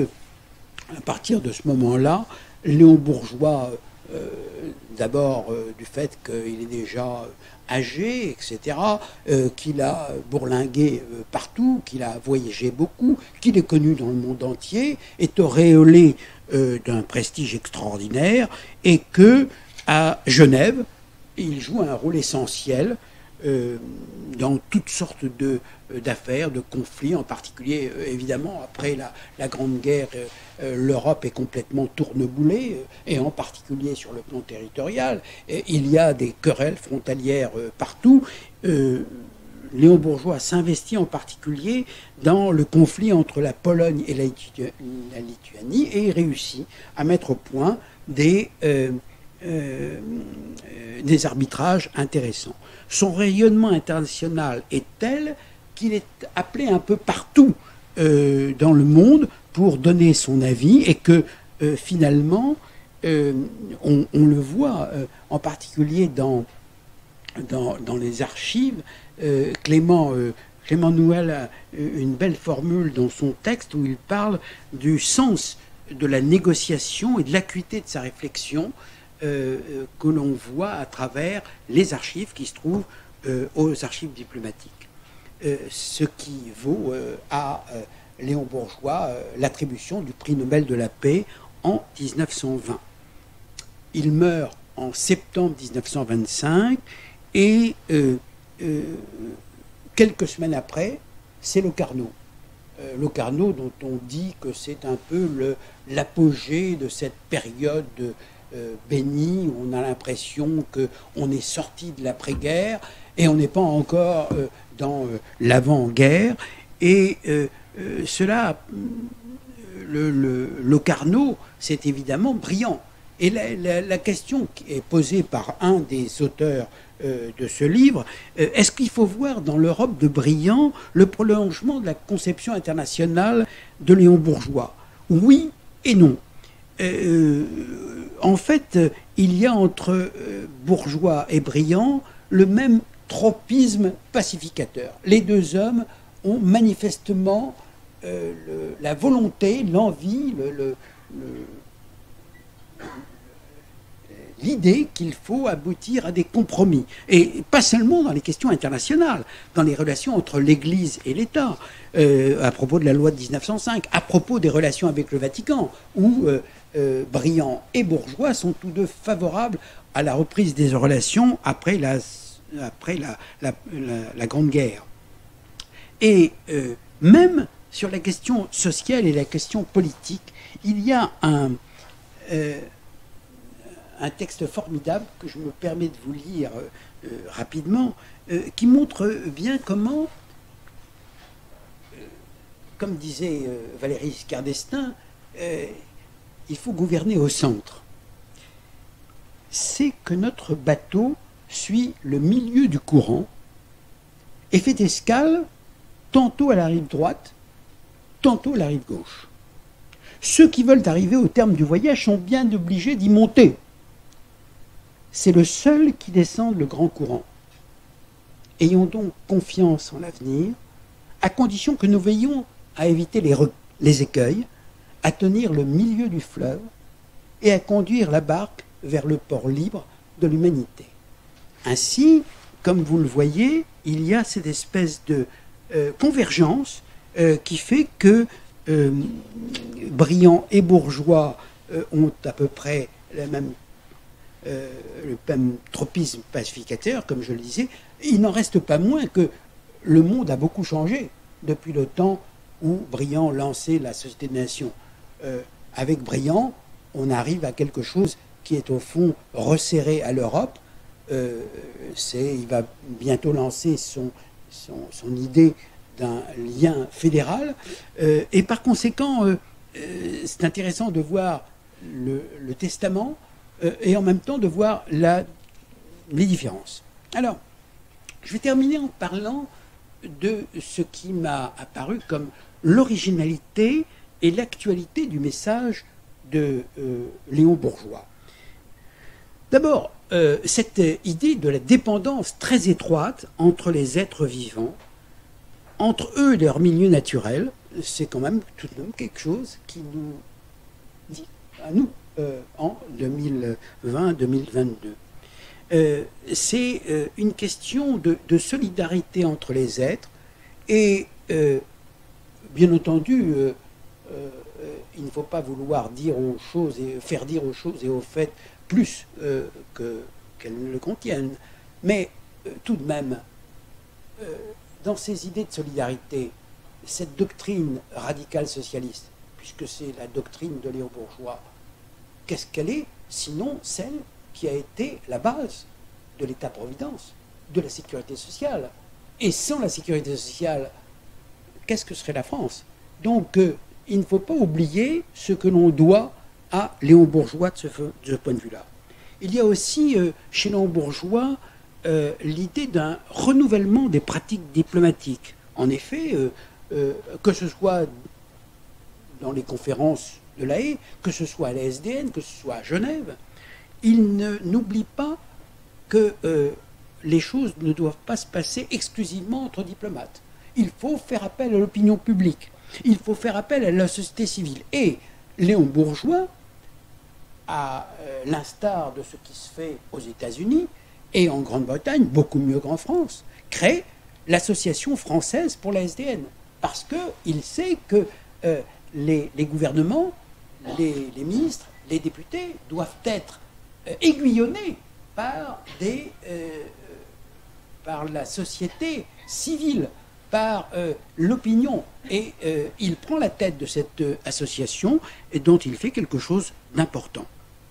à partir de ce moment-là, Léon Bourgeois, euh, d'abord euh, du fait qu'il est déjà âgé, et cetera, euh, qu'il a bourlingué euh, partout, qu'il a voyagé beaucoup, qu'il est connu dans le monde entier, est auréolé euh, d'un prestige extraordinaire, et que à Genève, il joue un rôle essentiel euh, dans toutes sortes de d'affaires, de conflits, en particulier, euh, évidemment, après la, la Grande Guerre, euh, euh, l'Europe est complètement tourneboulée, euh, et en particulier sur le plan territorial. Et il y a des querelles frontalières euh, partout. Euh, Léon Bourgeois s'investit en particulier dans le conflit entre la Pologne et la, Litu- la Lituanie, et il réussit à mettre au point des, euh, euh, des arbitrages intéressants. Son rayonnement international est tel qu'il est appelé un peu partout euh, dans le monde pour donner son avis, et que euh, finalement, euh, on, on le voit euh, en particulier dans, dans, dans les archives. Euh, Clément, euh, Clément Nouel a une belle formule dans son texte où il parle du sens de la négociation et de l'acuité de sa réflexion euh, que l'on voit à travers les archives qui se trouvent euh, aux archives diplomatiques. Euh, ce qui vaut euh, à euh, Léon Bourgeois euh, l'attribution du prix Nobel de la paix en dix-neuf cent vingt. Il meurt en septembre dix-neuf cent vingt-cinq, et euh, euh, quelques semaines après, c'est Locarno. Euh, Locarno, dont on dit que c'est un peu le, l'apogée de cette période euh, bénie, où on a l'impression qu'on est sorti de l'après-guerre, et on n'est pas encore euh, dans euh, l'avant-guerre, et euh, euh, cela, le, le Locarno, c'est évidemment brillant. Et la, la, la question qui est posée par un des auteurs euh, de ce livre, euh, est-ce qu'il faut voir dans l'Europe de brillant le prolongement de la conception internationale de Léon Bourgeois? Oui et non. Euh, en fait, il y a entre euh, Bourgeois et Briand le même tropisme pacificateur. Les deux hommes ont manifestement euh, le, la volonté, l'envie, le, le, le, l'idée qu'il faut aboutir à des compromis. Et pas seulement dans les questions internationales, dans les relations entre l'Église et l'État, euh, à propos de la loi de dix-neuf cent cinq, à propos des relations avec le Vatican, où euh, euh, Briand et Bourgeois sont tous deux favorables à la reprise des relations après la après la, la, la, la Grande Guerre. Et euh, même sur la question sociale et la question politique, il y a un, euh, un texte formidable que je me permets de vous lire euh, rapidement, euh, qui montre bien comment, euh, comme disait euh, Valéry Giscard d'Estaing, euh, il faut gouverner au centre. C'est que notre bateau suit le milieu du courant et fait escale tantôt à la rive droite, tantôt à la rive gauche. Ceux qui veulent arriver au terme du voyage sont bien obligés d'y monter. C'est le seul qui descende le grand courant. Ayons donc confiance en l'avenir, à condition que nous veillions à éviter les, re- les écueils, à tenir le milieu du fleuve et à conduire la barque vers le port libre de l'humanité. Ainsi, comme vous le voyez, il y a cette espèce de euh, convergence euh, qui fait que euh, Briand et Bourgeois euh, ont à peu près la même, euh, le même tropisme pacificateur, comme je le disais. Il n'en reste pas moins que le monde a beaucoup changé depuis le temps où Briand lançait la Société des Nations. Euh, avec Briand, on arrive à quelque chose qui est au fond resserré à l'Europe. Euh, c'est, il va bientôt lancer son, son, son idée d'un lien fédéral. Euh, et par conséquent, euh, euh, c'est intéressant de voir le, le testament euh, et en même temps de voir la, les différences. Alors, je vais terminer en parlant de ce qui m'a apparu comme l'originalité et l'actualité du message de euh, Léon Bourgeois. D'abord, euh, cette idée de la dépendance très étroite entre les êtres vivants, entre eux et leur milieu naturel, c'est quand même tout de même quelque chose qui nous dit à nous euh, en deux mille vingt deux mille vingt-deux. Euh, c'est euh, une question de, de solidarité entre les êtres et, euh, bien entendu, euh, euh, il ne faut pas vouloir dire aux choses et faire dire aux choses et aux faits plus euh, que, qu'elles ne le contiennent. Mais euh, tout de même, euh, dans ces idées de solidarité, cette doctrine radicale socialiste, puisque c'est la doctrine de Léon Bourgeois, qu'est-ce qu'elle est, sinon celle qui a été la base de l'État-providence, de la sécurité sociale. Et sans la sécurité sociale, qu'est-ce que serait la France? Donc, euh, il ne faut pas oublier ce que l'on doit à Léon Bourgeois de ce, de ce point de vue-là. Il y a aussi, euh, chez Léon Bourgeois, euh, l'idée d'un renouvellement des pratiques diplomatiques. En effet, euh, euh, que ce soit dans les conférences de La Haye, que ce soit à la S D N, que ce soit à Genève, il n'oublie pas que euh, les choses ne doivent pas se passer exclusivement entre diplomates. Il faut faire appel à l'opinion publique. Il faut faire appel à la société civile. Et Léon Bourgeois, à euh, l'instar de ce qui se fait aux États-Unis et en Grande-Bretagne, beaucoup mieux qu'en France, crée l'Association française pour la S D N. Parce qu'il sait que euh, les, les gouvernements, les, les ministres, les députés doivent être euh, aiguillonnés par, des, euh, par la société civile, par euh, l'opinion. Et euh, il prend la tête de cette euh, association et dont il fait quelque chose d'important.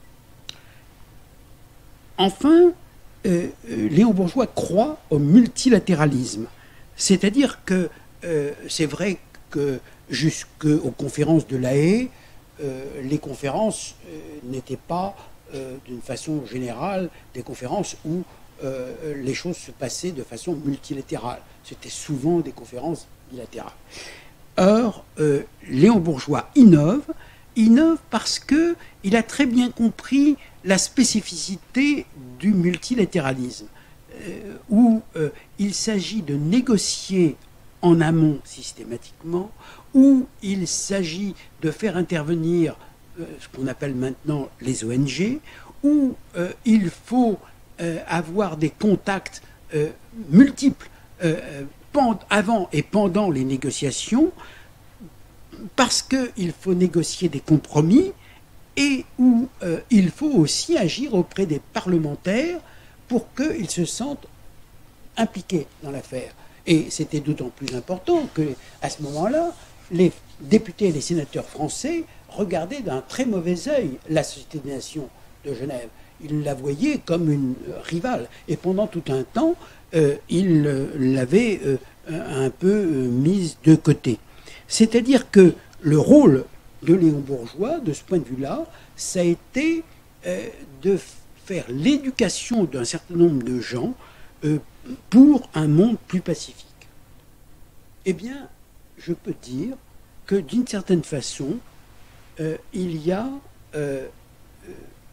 Enfin, euh, Léon Bourgeois croit au multilatéralisme. C'est-à-dire que euh, c'est vrai que jusqu'aux conférences de La Haye, euh, les conférences euh, n'étaient pas, euh, d'une façon générale, des conférences où euh, les choses se passaient de façon multilatérale. C'était souvent des conférences bilatérales. Or, euh, Léon Bourgeois innove, innove parce qu'il a très bien compris la spécificité du multilatéralisme, euh, où euh, il s'agit de négocier en amont systématiquement, où il s'agit de faire intervenir euh, ce qu'on appelle maintenant les O N G, où euh, il faut euh, avoir des contacts euh, multiples euh, avant et pendant les négociations, parce qu'il faut négocier des compromis et où euh, il faut aussi agir auprès des parlementaires pour qu'ils se sentent impliqués dans l'affaire. Et c'était d'autant plus important qu'à ce moment-là, les députés et les sénateurs français regardaient d'un très mauvais œil la Société des Nations de Genève. Ils la voyaient comme une rivale. Et pendant tout un temps, euh, ils euh, l'avaient euh, un peu euh, mise de côté. C'est-à-dire que le rôle de Léon Bourgeois, de ce point de vue-là, ça a été euh, de faire l'éducation d'un certain nombre de gens euh, pour un monde plus pacifique. Eh bien, je peux dire que d'une certaine façon, euh, il y a, euh, euh,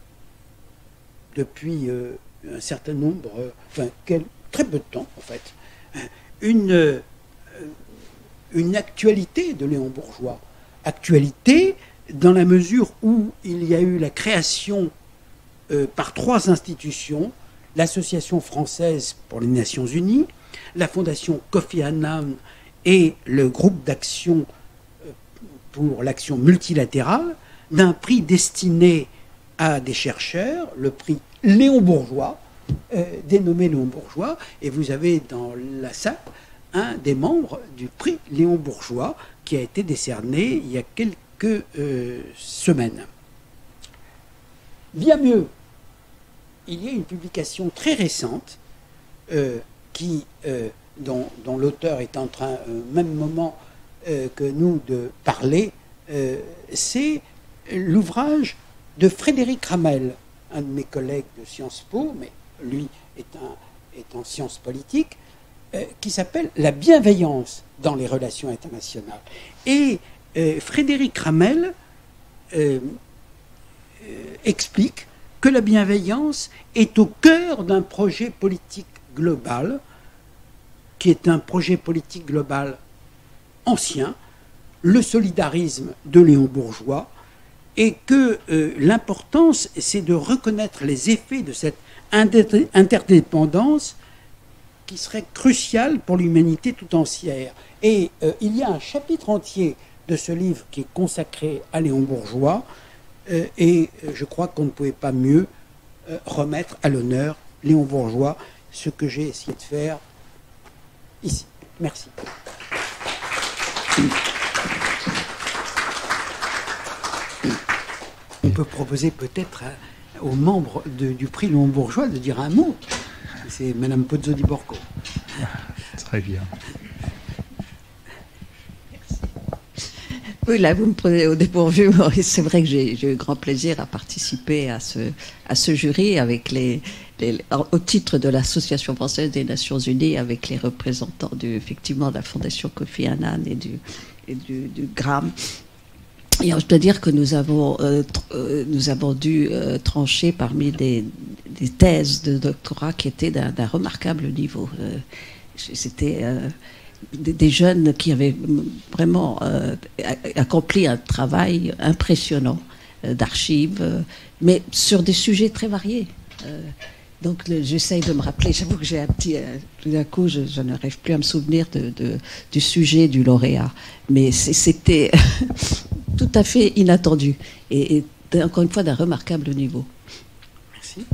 depuis euh, un certain nombre, euh, enfin, quel, très peu de temps en fait, une, euh, une actualité de Léon Bourgeois. Actualité dans la mesure où il y a eu la création euh, par trois institutions, l'Association française pour les Nations Unies, la Fondation Kofi Annan et le groupe d'action pour l'action multilatérale, d'un prix destiné à des chercheurs, le prix Léon Bourgeois, euh, dénommé Léon Bourgeois, et vous avez dans la salle un des membres du prix Léon Bourgeois qui a été décerné il y a quelques euh, semaines. Bien mieux, il y a une publication très récente euh, qui, euh, dont, dont l'auteur est en train, au euh, même moment euh, que nous, de parler, euh, c'est l'ouvrage de Frédéric Ramel, un de mes collègues de Sciences Po, mais lui est, un, est en sciences politiques, euh, qui s'appelle « La bienveillance dans les relations internationales ». Et euh, Frédéric Ramel euh, euh, explique que la bienveillance est au cœur d'un projet politique global, qui est un projet politique global ancien, le solidarisme de Léon Bourgeois, et que euh, l'importance, c'est de reconnaître les effets de cette interdépendance qui serait cruciale pour l'humanité tout entière. Et euh, il y a un chapitre entier de ce livre qui est consacré à Léon Bourgeois, euh, et euh, je crois qu'on ne pouvait pas mieux euh, remettre à l'honneur Léon Bourgeois, ce que j'ai essayé de faire ici. Merci. On peut proposer peut-être aux membres de, du prix Léon Bourgeois de dire un mot. C'est Madame Pozzo di Borgo. Très bien. Oui, là, vous me prenez au dépourvu. C'est vrai que j'ai eu grand plaisir à participer à ce, à ce jury avec les, les, au titre de l'Association française des Nations Unies, avec les représentants du, effectivement, de la Fondation Kofi Annan et du, et du, du GRAM. Et je dois dire que nous avons, euh, euh, nous avons dû euh, trancher parmi des, des thèses de doctorat qui étaient d'un remarquable niveau. Euh, C'était euh, des, des jeunes qui avaient vraiment euh, accompli un travail impressionnant euh, d'archives, euh, mais sur des sujets très variés. Euh, donc j'essaye de me rappeler, j'avoue que j'ai un petit... Euh, tout d'un coup, je, je n'arrive plus à me souvenir de, de, du sujet du lauréat. Mais c'était... tout à fait inattendu et, et encore une fois d'un remarquable niveau. Merci.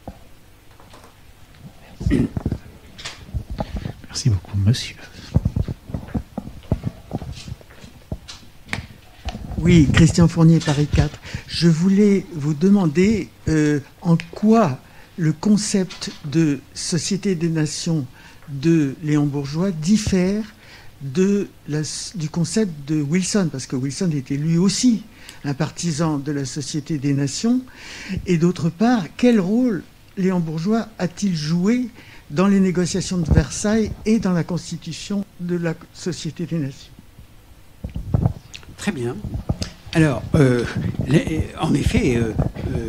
Merci. Merci beaucoup, monsieur. Oui, Christian Fournier, Paris quatre. Je voulais vous demander euh, en quoi le concept de Société des Nations de Léon Bourgeois diffère de la, du concept de Wilson, parce que Wilson était lui aussi un partisan de la Société des Nations. Et d'autre part, quel rôle Léon Bourgeois a-t-il joué dans les négociations de Versailles et dans la constitution de la Société des Nations? Très bien. Alors, euh, les, en effet, euh, euh,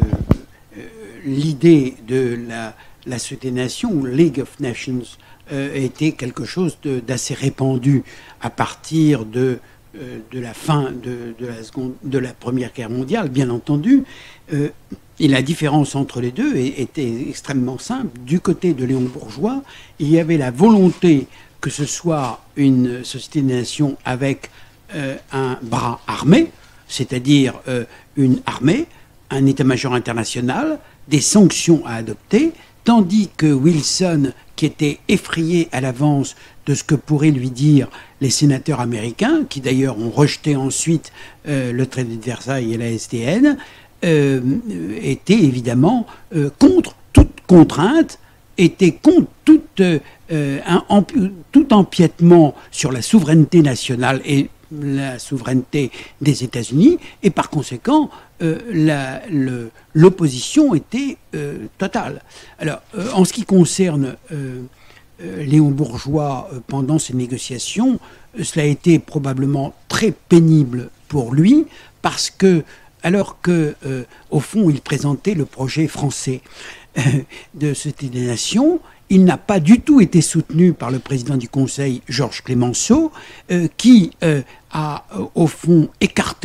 l'idée de la, la Société des Nations, ou League of Nations, Euh, était quelque chose d'assez répandu à partir de, euh, de la fin de, de, la seconde, de la Première Guerre mondiale, bien entendu. Euh, et la différence entre les deux était extrêmement simple. Du côté de Léon Bourgeois, il y avait la volonté que ce soit une Société des Nations avec euh, un bras armé, c'est-à-dire euh, une armée, un état-major international, des sanctions à adopter, tandis que Wilson, qui était effrayé à l'avance de ce que pourraient lui dire les sénateurs américains, qui d'ailleurs ont rejeté ensuite euh, le traité de Versailles et la S D N, euh, était évidemment euh, contre toute contrainte, était contre tout, euh, un, un, tout empiètement sur la souveraineté nationale et la souveraineté des États-Unis, et par conséquent, euh, l'opposition était euh, totale. Alors, euh, en ce qui concerne euh, euh, Léon Bourgeois, euh, pendant ces négociations, euh, cela a été probablement très pénible pour lui, parce que, alors que, euh, au fond, il présentait le projet français euh, de Société des Nations, il n'a pas du tout été soutenu par le président du Conseil, Georges Clemenceau, euh, qui euh, a, euh, au fond, écarté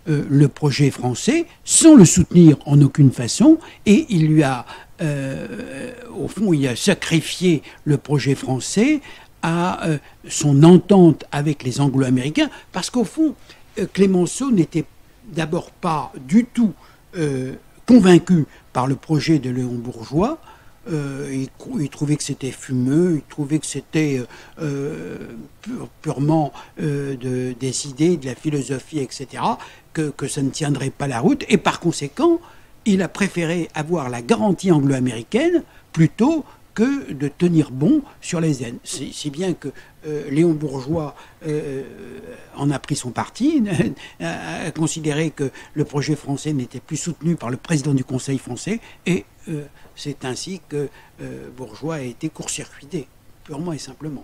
euh, le projet français sans le soutenir en aucune façon, et il lui a, euh, au fond, il a sacrifié le projet français à euh, son entente avec les Anglo-Américains, parce qu'au fond, euh, Clémenceau n'était d'abord pas du tout euh, convaincu par le projet de Léon Bourgeois. Euh, il, il trouvait que c'était fumeux, il trouvait que c'était euh, pur, purement euh, de, des idées, de la philosophie, et cetera, que, que ça ne tiendrait pas la route. Et par conséquent, il a préféré avoir la garantie anglo-américaine plutôt que de tenir bon sur les N. Si, si bien que euh, Léon Bourgeois euh, en a pris son parti, a, a considéré que le projet français n'était plus soutenu par le président du Conseil français, et euh, c'est ainsi que euh, Bourgeois a été court-circuité, purement et simplement.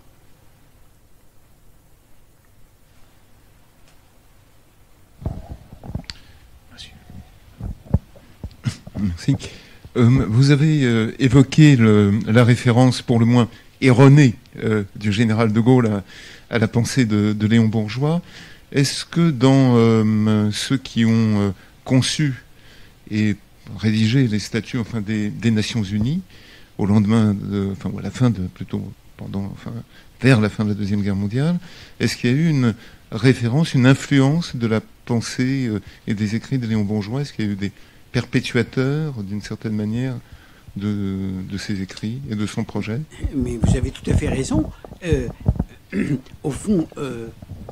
Merci. Euh, vous avez euh, évoqué le, la référence, pour le moins erronée, euh, du général de Gaulle à, à la pensée de, de Léon Bourgeois. Est-ce que dans euh, ceux qui ont euh, conçu et rédigé les statuts, enfin, des, des Nations Unies, au lendemain, de, enfin, à la fin de, plutôt pendant, enfin, vers la fin de la Deuxième Guerre mondiale, est-ce qu'il y a eu une référence, une influence de la pensée euh, et des écrits de Léon Bourgeois? Est-ce qu'il y a eu des perpétuateur, d'une certaine manière, de, de ses écrits et de son projet? Mais vous avez tout à fait raison. Euh, au fond, euh,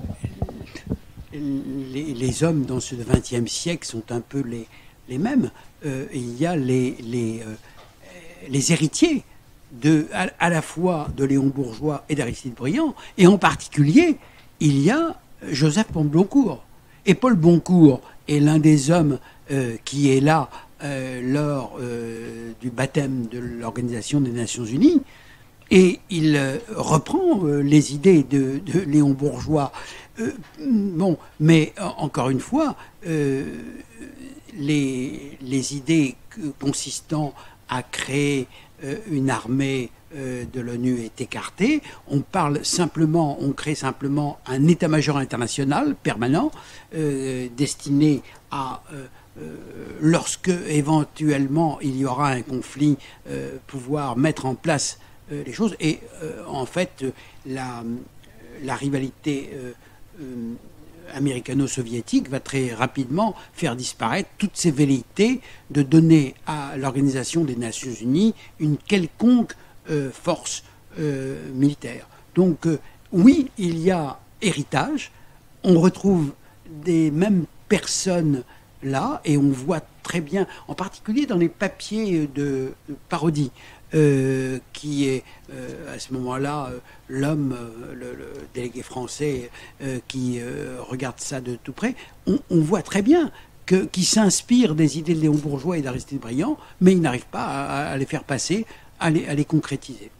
les, les hommes dans ce vingtième siècle sont un peu les, les mêmes. Euh, il y a les, les, euh, les héritiers de, à, à la fois de Léon Bourgeois et d'Aristide Briand, et en particulier, il y a Joseph Paul Boncourt. Et Paul Boncourt est l'un des hommes Euh, qui est là euh, lors euh, du baptême de l'Organisation des Nations Unies, et il euh, reprend euh, les idées de, de Léon Bourgeois. Euh, bon, mais encore une fois, euh, les, les idées consistant à créer euh, une armée euh, de l'ONU est écartée. On parle simplement, on crée simplement un état-major international permanent euh, destiné à euh, Euh, lorsque éventuellement il y aura un conflit, euh, pouvoir mettre en place euh, les choses. Et euh, en fait, la, la rivalité euh, euh, américano-soviétique va très rapidement faire disparaître toutes ces velléités de donner à l'Organisation des Nations Unies une quelconque euh, force euh, militaire. Donc euh, oui, il y a héritage, on retrouve des mêmes personnes là, et on voit très bien, en particulier dans les papiers de, de parodie, euh, qui est euh, à ce moment-là euh, l'homme, euh, le, le délégué français euh, qui euh, regarde ça de tout près, on, on voit très bien que, qu'il s'inspire des idées de Léon Bourgeois et d'Aristide Briand, mais il n'arrive pas à, à les faire passer, à les, à les concrétiser.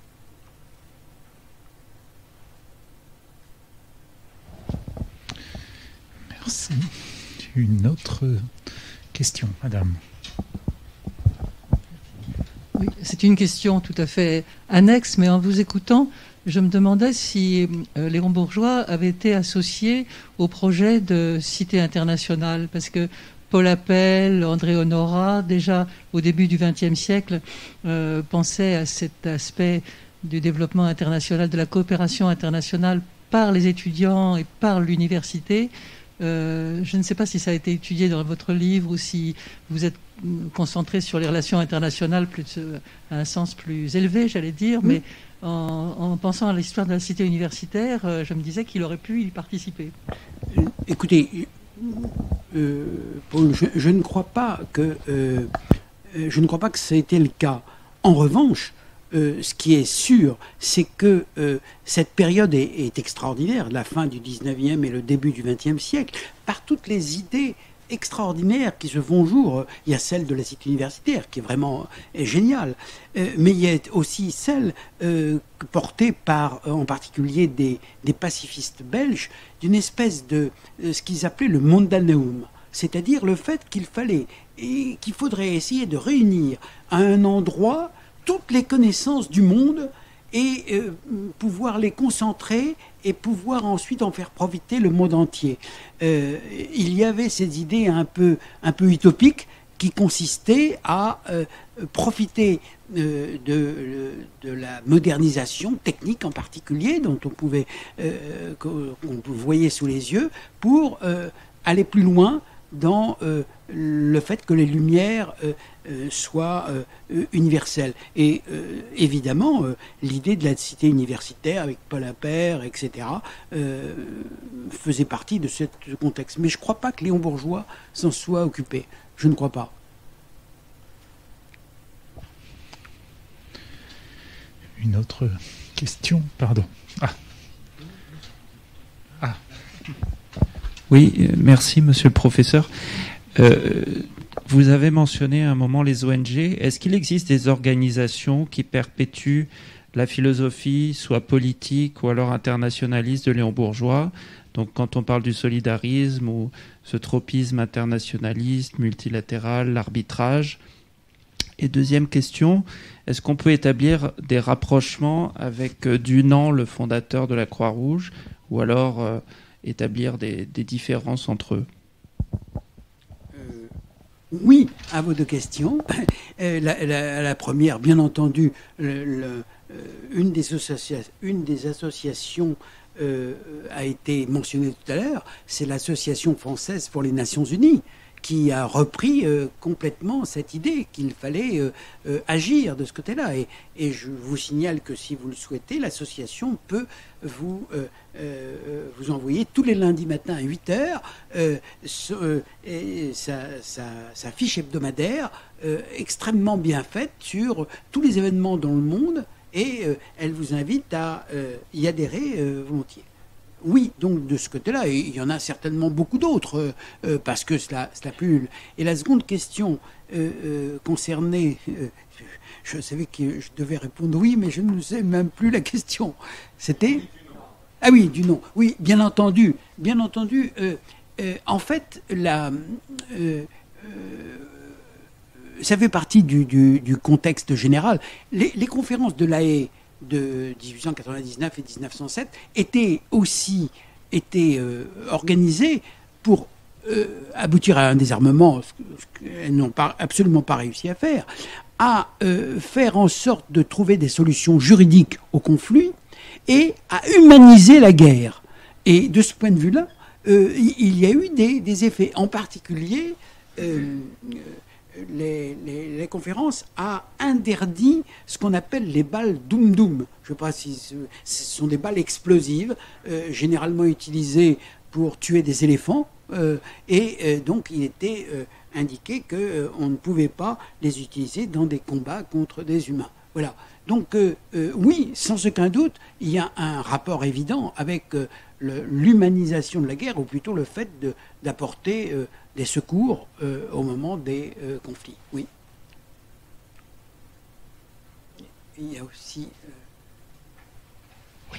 Merci. Une autre question, madame. Oui, c'est une question tout à fait annexe, mais en vous écoutant, je me demandais si euh, Léon Bourgeois avait été associé au projet de Cité internationale, parce que Paul Appel, André Honorat, déjà au début du vingtième siècle, euh, pensaient à cet aspect du développement international, de la coopération internationale par les étudiants et par l'université. Euh, je ne sais pas si ça a été étudié dans votre livre ou si vous êtes concentré sur les relations internationales plus, à un sens plus élevé, j'allais dire, mais en, en pensant à l'histoire de la cité universitaire, euh, je me disais qu'il aurait pu y participer. Écoutez, euh, Paul, je, je ne crois pas que euh, je ne crois pas que ça ait été le cas. En revanche, Euh, ce qui est sûr, c'est que euh, cette période est, est extraordinaire, la fin du dix-neuvième et le début du vingtième siècle, par toutes les idées extraordinaires qui se font jour. Il y a celle de la cité universitaire, qui est vraiment est géniale, euh, mais il y a aussi celle euh, portée par, en particulier, des, des pacifistes belges, d'une espèce de euh, ce qu'ils appelaient le mondaneum, c'est-à-dire le fait qu'il fallait et qu'il faudrait essayer de réunir à un endroit toutes les connaissances du monde et euh, pouvoir les concentrer et pouvoir ensuite en faire profiter le monde entier. Euh, il y avait ces idées un peu, un peu utopiques qui consistaient à euh, profiter euh, de, de la modernisation technique en particulier, dont on pouvait, euh, qu'on voyait sous les yeux, pour euh, aller plus loin dans euh, le fait que les lumières euh, euh, soient euh, universelles. Et euh, évidemment, euh, l'idée de la cité universitaire avec Paul Appert, et cetera, euh, faisait partie de ce contexte. Mais je ne crois pas que Léon Bourgeois s'en soit occupé. Je ne crois pas. Une autre question, pardon. Ah. Ah. Oui, merci Monsieur le Professeur. Euh, vous avez mentionné à un moment les O N G. Est-ce qu'il existe des organisations qui perpétuent la philosophie, soit politique ou alors internationaliste de Léon Bourgeois? Donc quand on parle du solidarisme ou ce tropisme internationaliste, multilatéral, l'arbitrage. Et deuxième question, est-ce qu'on peut établir des rapprochements avec Dunant, le fondateur de la Croix-Rouge, ou alors euh, établir des, des différences entre eux? euh, Oui, à vos deux questions. Euh, la, la, la première, bien entendu, le, le, euh, une, des une des associations euh, a été mentionnée tout à l'heure, c'est l'Association française pour les Nations Unies, qui a repris euh, complètement cette idée qu'il fallait euh, euh, agir de ce côté-là. Et, et je vous signale que si vous le souhaitez, l'association peut vous, euh, euh, vous envoyer tous les lundis matins à huit heures euh, ce, euh, et sa, sa, sa fiche hebdomadaire euh, extrêmement bien faite sur tous les événements dans le monde, et euh, elle vous invite à euh, y adhérer euh, volontiers. Oui, donc de ce côté-là, et il y en a certainement beaucoup d'autres, euh, parce que cela, cela pullule. Et la seconde question euh, euh, concernait... Euh, je savais que je devais répondre oui, mais je ne sais même plus la question. C'était... Ah oui, du non. Oui, bien entendu. Bien entendu. Euh, euh, en fait, la... Euh, euh, ça fait partie du, du, du contexte général. Les, les conférences de La Haye de dix-huit cent quatre-vingt-dix-neuf et mille neuf cent sept étaient aussi étaient, euh, organisées pour euh, aboutir à un désarmement, ce qu'elles n'ont pas, absolument pas réussi à faire, à euh, faire en sorte de trouver des solutions juridiques au conflit et à humaniser la guerre. Et de ce point de vue-là, euh, il y a eu des, des effets. En particulier, euh, Les, les, les conférences a interdit ce qu'on appelle les balles doum-doum. Je ne sais pas si ce, ce sont des balles explosives, euh, généralement utilisées pour tuer des éléphants, euh, et euh, donc il était euh, indiqué qu'on euh, ne pouvait pas les utiliser dans des combats contre des humains. Voilà. Donc euh, euh, oui, sans aucun doute, il y a un rapport évident avec euh, l'humanisation de la guerre, ou plutôt le fait de, d'apporter euh, des secours euh, au moment des euh, conflits. Oui. Il y a aussi... Euh... Oui.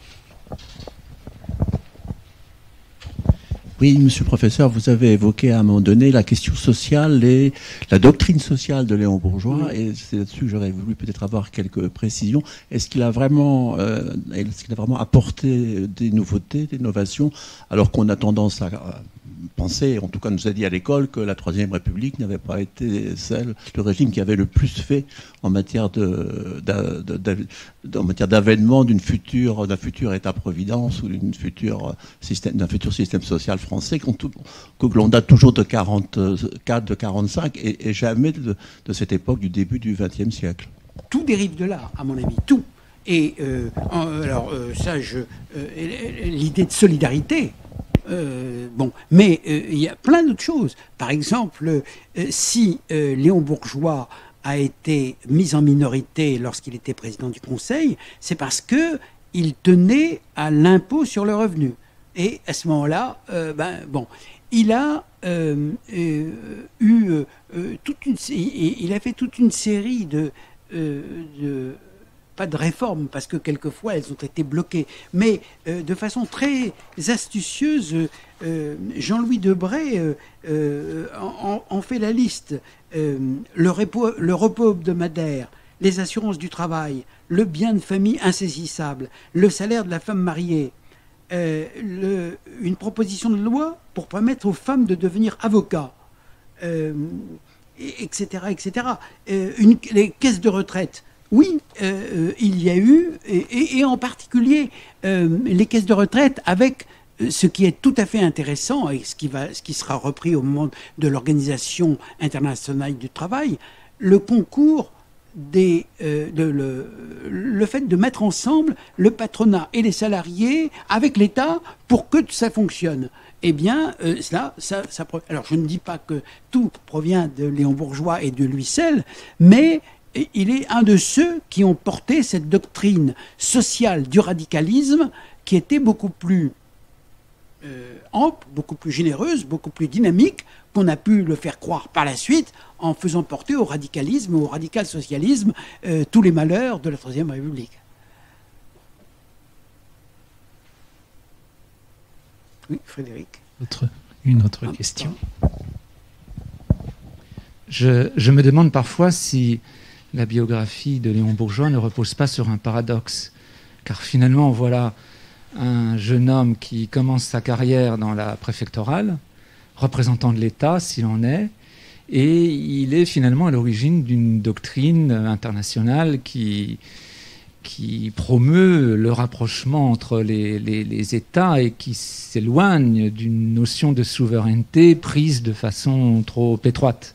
Oui, monsieur le professeur, vous avez évoqué à un moment donné la question sociale et la doctrine sociale de Léon Bourgeois, oui. Et c'est là-dessus que j'aurais voulu peut-être avoir quelques précisions. Est-ce qu'il a vraiment, euh, est-ce qu'il a vraiment apporté des nouveautés, des innovations, alors qu'on a tendance à penser, en tout cas nous a dit à l'école, que la Troisième République n'avait pas été celle, le régime qui avait le plus fait en matière de, de, de, de en matière d'avènement d'une future, d'un futur État-providence ou d'une future système, d'un futur système social français qu'on, que l'on date toujours de quarante-quatre, de quarante-cinq et, et jamais de, de cette époque du début du vingtième siècle. Tout dérive de là, à mon avis, tout. Et euh, alors euh, ça, je, euh, l'idée de solidarité. Euh, bon, mais euh, il y a plein d'autres choses. Par exemple, euh, si euh, Léon Bourgeois a été mis en minorité lorsqu'il était président du Conseil, c'est parce que il tenait à l'impôt sur le revenu. Et à ce moment-là, euh, ben bon, il a euh, euh, eu euh, toute une, il a fait toute une série de, euh, de pas de réformes, parce que quelquefois elles ont été bloquées, mais euh, de façon très astucieuse, euh, Jean-Louis Debray euh, euh, en, en fait la liste. Euh, le, repos, le repos hebdomadaire, les assurances du travail, le bien de famille insaisissable, le salaire de la femme mariée, euh, le, une proposition de loi pour permettre aux femmes de devenir avocats, euh, et cetera, et cetera. Euh, une, les caisses de retraite. Oui, euh, il y a eu, et, et, et en particulier euh, les caisses de retraite avec ce qui est tout à fait intéressant et ce qui, va, ce qui sera repris au moment de l'Organisation internationale du travail, le concours des, euh, de, le, le fait de mettre ensemble le patronat et les salariés avec l'État pour que ça fonctionne. Eh bien, euh, cela, ça, ça, alors je ne dis pas que tout provient de Léon Bourgeois et de Louis Selle, mais il est un de ceux qui ont porté cette doctrine sociale du radicalisme qui était beaucoup plus euh, ample, beaucoup plus généreuse, beaucoup plus dynamique qu'on a pu le faire croire par la suite en faisant porter au radicalisme, au radical-socialisme, euh, tous les malheurs de la Troisième République. Oui, Frédéric. Autre, une autre ah, question. Je, je me demande parfois si la biographie de Léon Bourgeois ne repose pas sur un paradoxe. Car finalement, voilà un jeune homme qui commence sa carrière dans la préfectorale, représentant de l'État, s'il en est, et il est finalement à l'origine d'une doctrine internationale qui, qui promeut le rapprochement entre les, les, les États et qui s'éloigne d'une notion de souveraineté prise de façon trop étroite.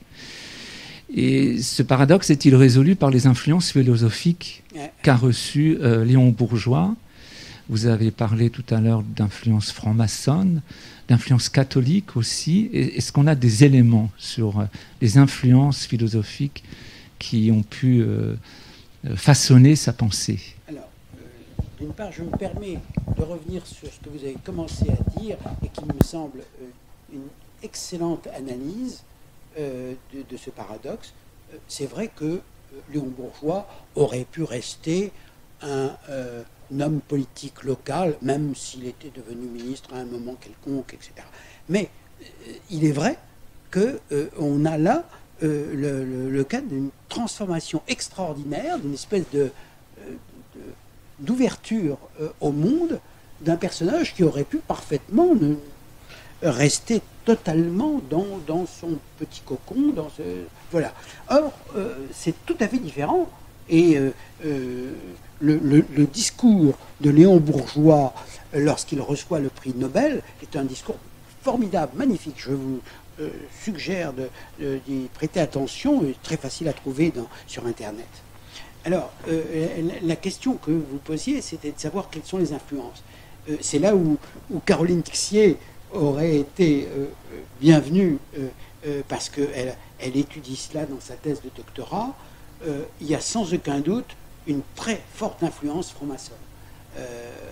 Et ce paradoxe est-il résolu par les influences philosophiques qu'a reçues euh, Léon Bourgeois? Vous avez parlé tout à l'heure d'influence franc-maçonne, d'influence catholique aussi. Est-ce qu'on a des éléments sur euh, les influences philosophiques qui ont pu euh, façonner sa pensée? Alors, euh, d'une part, je me permets de revenir sur ce que vous avez commencé à dire et qui me semble euh, une excellente analyse Euh, de, de ce paradoxe. Euh, c'est vrai que euh, Léon Bourgeois aurait pu rester un, euh, un homme politique local, même s'il était devenu ministre à un moment quelconque, et cetera. Mais euh, il est vrai qu'on euh, a là euh, le, le, le cas d'une transformation extraordinaire, d'une espèce de, euh, de, d'ouverture euh, au monde d'un personnage qui aurait pu parfaitement ne, rester totalement dans, dans son petit cocon, dans ce, voilà. Or, euh, c'est tout à fait différent. Et euh, euh, le, le, le discours de Léon Bourgeois, lorsqu'il reçoit le prix Nobel, est un discours formidable, magnifique. Je vous euh, suggère de, de, d'y prêter attention, et très facile à trouver dans, sur Internet. Alors, euh, la, la question que vous posiez, c'était de savoir quelles sont les influences. Euh, c'est là où, où Caroline Tixier aurait été euh, bienvenue euh, euh, parce qu'elle elle étudie cela dans sa thèse de doctorat. Euh, il y a sans aucun doute une très forte influence franc-maçonne. Euh,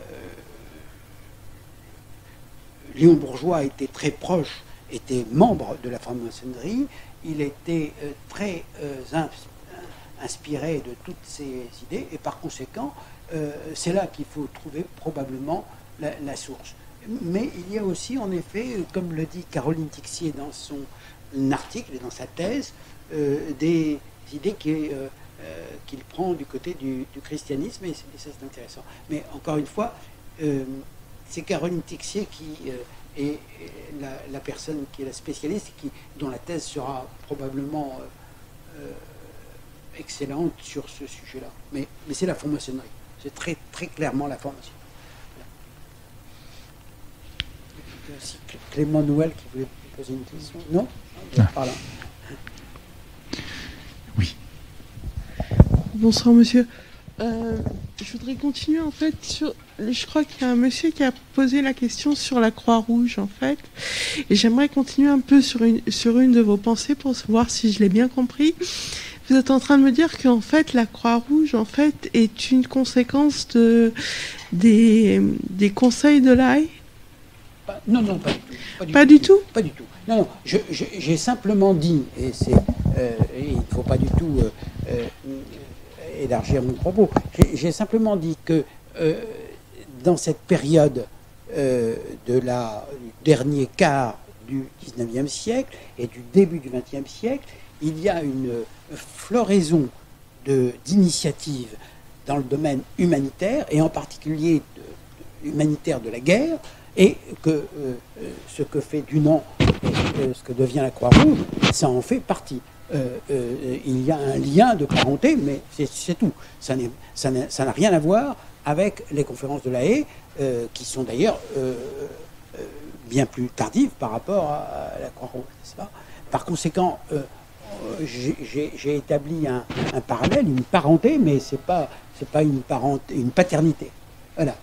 Léon Bourgeois était très proche, était membre de la franc-maçonnerie. Il était euh, très euh, inspiré de toutes ces idées et par conséquent, euh, c'est là qu'il faut trouver probablement la, la source. Mais il y a aussi, en effet, comme le dit Caroline Tixier dans son article et dans sa thèse, euh, des idées qu'il euh, euh, qu'il prend du côté du, du christianisme, et, et ça c'est intéressant. Mais encore une fois, euh, c'est Caroline Tixier qui euh, est la, la personne qui est la spécialiste, qui, dont la thèse sera probablement euh, euh, excellente sur ce sujet-là. Mais, mais c'est la franc-maçonnerie. C'est très, très clairement la franc-maçonnerie. Aussi Clément Nouel qui voulait poser une question. Non, ah. Par là. Oui. Bonsoir monsieur. Euh, je voudrais continuer en fait sur. Je crois qu'il y a un monsieur qui a posé la question sur la Croix-Rouge en fait, et j'aimerais continuer un peu sur une sur une de vos pensées pour savoir si je l'ai bien compris. Vous êtes en train de me dire qu'en fait la Croix-Rouge en fait est une conséquence de des des conseils de l'A I. Non, non, pas du tout. Pas du, pas tout, du tout. Pas du tout. Non, non. Je, je, j'ai simplement dit, et c'est, euh, et il ne faut pas du tout euh, euh, élargir mon propos. J'ai, j'ai simplement dit que euh, dans cette période euh, de la du dernier quart du dix-neuvième siècle et du début du vingtième siècle, il y a une floraison d'initiatives dans le domaine humanitaire, et en particulier de, de, humanitaire de la guerre, et que euh, ce que fait Dunant, euh, ce que devient la Croix-Rouge, ça en fait partie. Euh, euh, il y a un lien de parenté, mais c'est tout. Ça n'a rien à voir avec les conférences de La Haye, euh, qui sont d'ailleurs euh, euh, bien plus tardives par rapport à, à la Croix-Rouge, n'est-ce pas? Par conséquent, euh, j'ai établi un, un parallèle, une parenté, mais ce n'est pas, c'est pas une, parenté, une paternité. Voilà.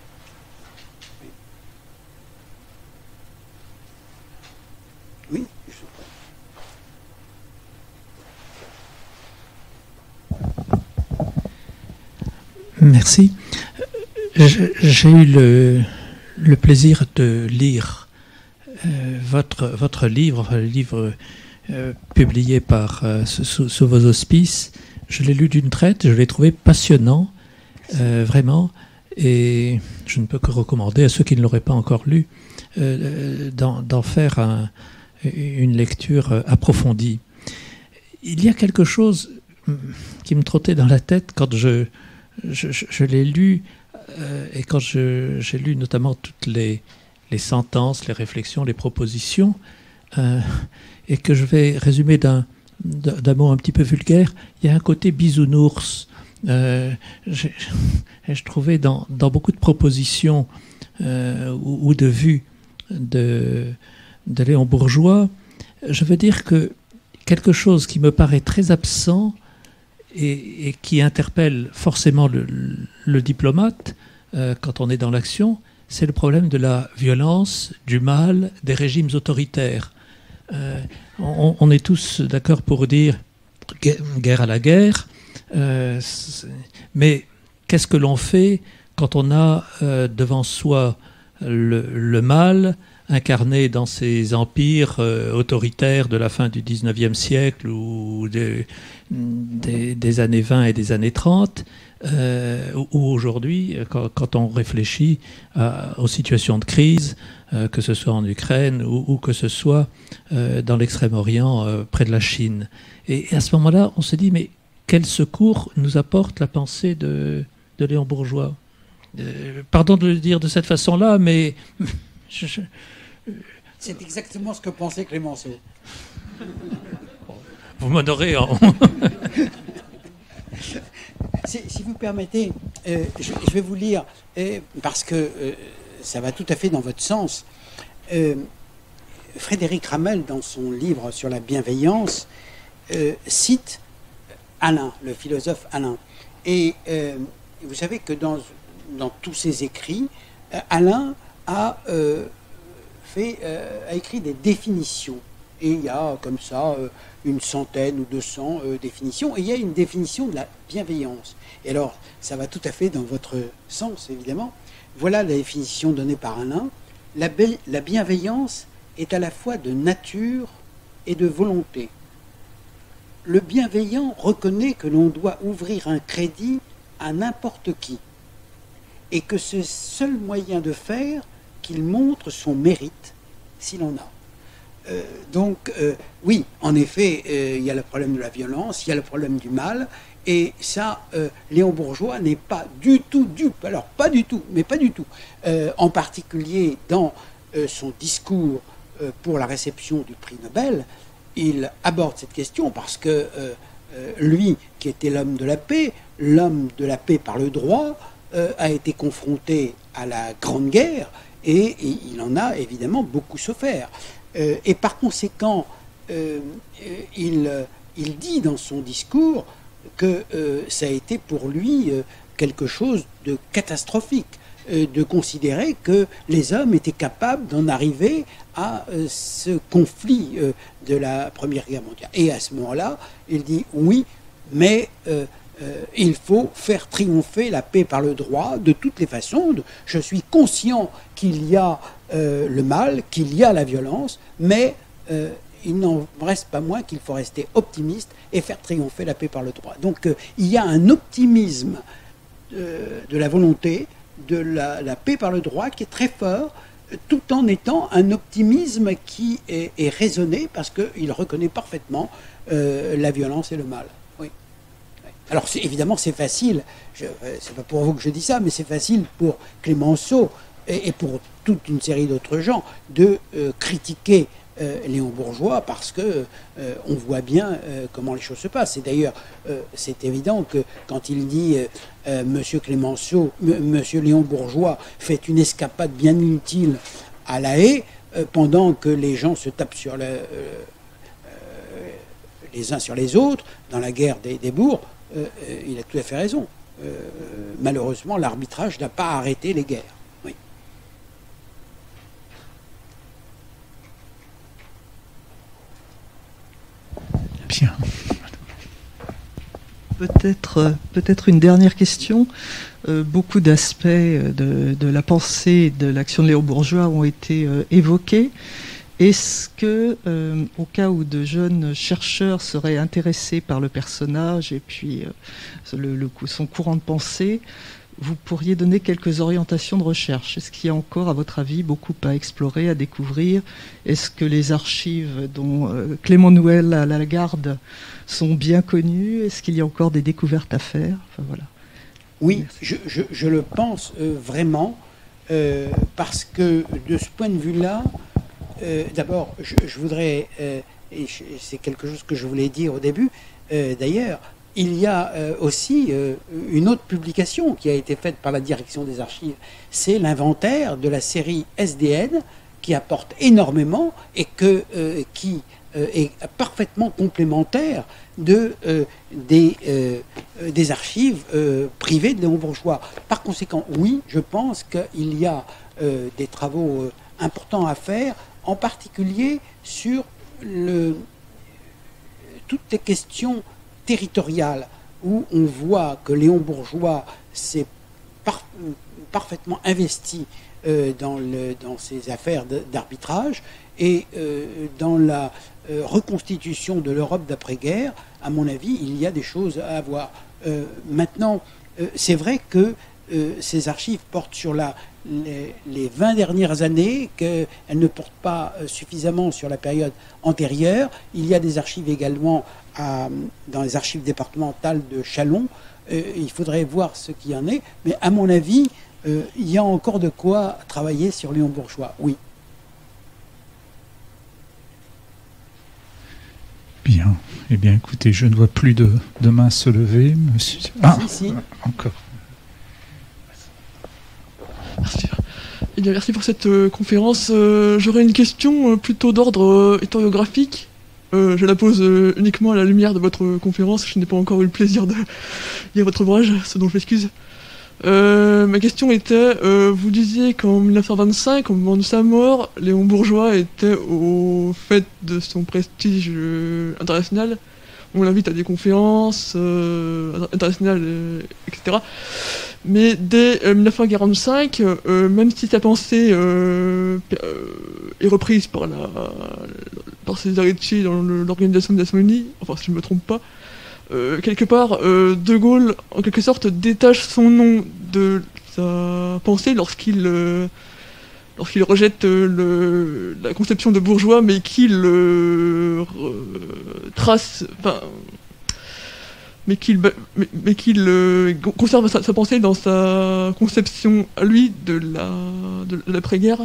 Oui, je suis prêt. Merci. J'ai eu le, le plaisir de lire euh, votre, votre livre, enfin, le livre euh, publié par, euh, sous, sous vos auspices. Je l'ai lu d'une traite, je l'ai trouvé passionnant, euh, vraiment, et je ne peux que recommander à ceux qui ne l'auraient pas encore lu euh, d'en faire un, une lecture approfondie. Il y a quelque chose qui me trottait dans la tête quand je, je, je, je l'ai lu, euh, et quand j'ai lu notamment toutes les, les sentences, les réflexions, les propositions, euh, et que je vais résumer d'un d'un mot un petit peu vulgaire, il y a un côté bisounours. Euh, je, je trouvais dans, dans beaucoup de propositions euh, ou, ou de vues de, de Léon Bourgeois, je veux dire que quelque chose qui me paraît très absent et, et qui interpelle forcément le, le diplomate euh, quand on est dans l'action, c'est le problème de la violence, du mal, des régimes autoritaires. Euh, on, on est tous d'accord pour dire guerre à la guerre, euh, mais qu'est-ce que l'on fait quand on a euh, devant soi le, le mal incarné dans ces empires euh, autoritaires de la fin du dix-neuvième siècle ou de, des, des années vingt et des années trente, euh, ou aujourd'hui, quand, quand on réfléchit à, aux situations de crise, euh, que ce soit en Ukraine ou, ou que ce soit euh, dans l'Extrême-Orient, euh, près de la Chine. Et, et à ce moment-là, on se dit, mais quel secours nous apporte la pensée de, de Léon Bourgeois? euh, Pardon de le dire de cette façon-là, mais... je, je, C'est exactement ce que pensait Clémenceau. Vous m'honorez en... si, si vous permettez, euh, je, je vais vous lire, euh, parce que euh, ça va tout à fait dans votre sens. Euh, Frédéric Ramel, dans son livre sur la bienveillance, euh, cite Alain, le philosophe Alain. Et euh, vous savez que dans, dans tous ses écrits, euh, Alain a... Euh, Fait, euh, a écrit des définitions. Et il y a comme ça euh, une centaine ou deux cents euh, définitions. Et il y a une définition de la bienveillance. Et alors, ça va tout à fait dans votre sens, évidemment. Voilà la définition donnée par Alain. La, la bienveillance est à la fois de nature et de volonté. Le bienveillant reconnaît que l'on doit ouvrir un crédit à n'importe qui. Et que ce seul moyen de faire qu'il montre son mérite, s'il en a. Euh, donc, euh, oui, en effet, euh, il y a le problème de la violence, il y a le problème du mal, et ça, euh, Léon Bourgeois n'est pas du tout dupe, alors pas du tout, mais pas du tout. Euh, en particulier dans euh, son discours euh, pour la réception du prix Nobel, il aborde cette question parce que euh, euh, lui, qui était l'homme de la paix, l'homme de la paix par le droit, euh, a été confronté à la Grande Guerre, et il en a évidemment beaucoup souffert. Euh, et par conséquent, euh, il, il dit dans son discours que euh, ça a été pour lui euh, quelque chose de catastrophique, euh, de considérer que les hommes étaient capables d'en arriver à euh, ce conflit euh, de la Première Guerre mondiale. Et à ce moment-là, il dit oui, mais... Euh, Euh, il faut faire triompher la paix par le droit de toutes les façons. Je suis conscient qu'il y a euh, le mal, qu'il y a la violence, mais euh, il n'en reste pas moins qu'il faut rester optimiste et faire triompher la paix par le droit. Donc euh, il y a un optimisme euh, de la volonté, de la, la paix par le droit qui est très fort, tout en étant un optimisme qui est, est raisonné parce qu'il reconnaît parfaitement euh, la violence et le mal. Alors évidemment c'est facile, c'est pas pour vous que je dis ça, mais c'est facile pour Clémenceau et, et pour toute une série d'autres gens de euh, critiquer euh, Léon Bourgeois parce que euh, on voit bien euh, comment les choses se passent. Et d'ailleurs euh, c'est évident que quand il dit euh, euh, Monsieur Clémenceau, M Monsieur Léon Bourgeois fait une escapade bien inutile à La Haye euh, pendant que les gens se tapent sur le, euh, euh, les uns sur les autres dans la guerre des, des bourgs. Euh, euh, il a tout à fait raison. Euh, malheureusement, l'arbitrage n'a pas arrêté les guerres. Oui. Bien. Peut-être peut-être une dernière question. Euh, beaucoup d'aspects de, de la pensée de l'action de Léon Bourgeois ont été euh, évoqués. Est-ce que, euh, au cas où de jeunes chercheurs seraient intéressés par le personnage et puis euh, le, le, son courant de pensée, vous pourriez donner quelques orientations de recherche? Est-ce qu'il y a encore, à votre avis, beaucoup à explorer, à découvrir? Est-ce que les archives dont euh, Clément Nouel à la Lagarde sont bien connues? Est-ce qu'il y a encore des découvertes à faire? Enfin, voilà. Oui, je, je, je le pense euh, vraiment, euh, parce que de ce point de vue-là, Euh, d'abord, je, je voudrais, euh, et c'est quelque chose que je voulais dire au début, euh, d'ailleurs, il y a euh, aussi euh, une autre publication qui a été faite par la direction des archives, c'est l'inventaire de la série S D N, qui apporte énormément et que, euh, qui euh, est parfaitement complémentaire de, euh, des, euh, des archives euh, privées de Léon Bourgeois. Par conséquent, oui, je pense qu'il y a euh, des travaux euh, importants à faire, en particulier sur le, toutes les questions territoriales, où on voit que Léon Bourgeois s'est par, parfaitement investi euh, dans, le, dans ces affaires d'arbitrage et euh, dans la euh, reconstitution de l'Europe d'après-guerre. À mon avis, il y a des choses à voir. Euh, maintenant, euh, c'est vrai que euh, ces archives portent sur la Les, les vingt dernières années, qu'elles ne portent pas suffisamment sur la période antérieure. Il y a des archives également à, dans les archives départementales de Châlons. Euh, il faudrait voir ce qu'il y en est. Mais à mon avis, euh, il y a encore de quoi travailler sur Léon Bourgeois, oui. Bien. Eh bien, écoutez, je ne vois plus de, de mains se lever, monsieur. Ah, si, si. Encore. Merci. Eh bien, merci pour cette euh, conférence. Euh, J'aurais une question euh, plutôt d'ordre euh, historiographique. Euh, je la pose euh, uniquement à la lumière de votre conférence. Je n'ai pas encore eu le plaisir de lire votre ouvrage, ce dont je m'excuse. Euh, ma question était, euh, vous disiez qu'en mille neuf cent vingt-cinq, au moment de sa mort, Léon Bourgeois était au fait de son prestige euh, international. On l'invite à des conférences euh, internationales, euh, et cetera. Mais dès euh, mille neuf cent quarante-cinq, euh, même si sa pensée euh, euh, est reprise par, la, par César Ricci dans l'organisation de la Simonie, enfin si je ne me trompe pas, euh, quelque part, euh, De Gaulle, en quelque sorte, détache son nom de sa pensée lorsqu'il euh, lorsqu'il rejette euh, le, la conception de Bourgeois, mais qu'il euh, trace... Enfin, mais qu'il mais, mais qu'il euh, conserve sa, sa pensée dans sa conception à lui de la de, de l'après-guerre.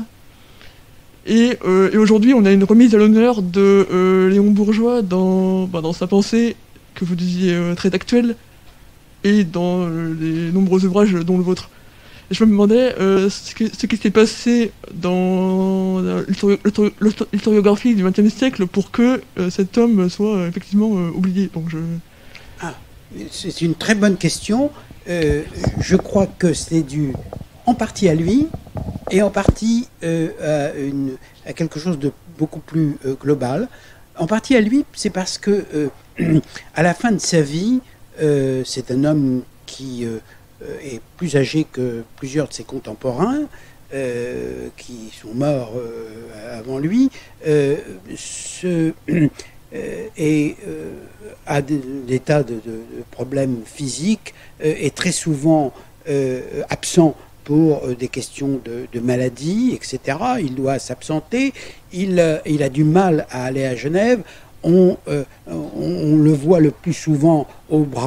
Et, euh, et aujourd'hui, on a une remise à l'honneur de euh, Léon Bourgeois dans bah, dans sa pensée que vous disiez euh, très actuelle et dans euh, les nombreux ouvrages dont le vôtre. Et je me demandais euh, ce, que, ce qui s'est passé dans l'historiographie du vingtième siècle pour que euh, cet homme soit euh, effectivement euh, oublié. Donc je ah. C'est une très bonne question. Euh, je crois que c'est dû en partie à lui et en partie euh, à, une, à quelque chose de beaucoup plus euh, global. En partie à lui, c'est parce que euh, à la fin de sa vie, euh, c'est un homme qui euh, est plus âgé que plusieurs de ses contemporains, euh, qui sont morts euh, avant lui. Euh, ce, Euh, et euh, a des tas de, de, de problèmes physiques, euh, est très souvent euh, absent pour euh, des questions de, de maladie, et cetera. Il doit s'absenter, il, euh, il a du mal à aller à Genève, on, euh, on, on le voit le plus souvent au bras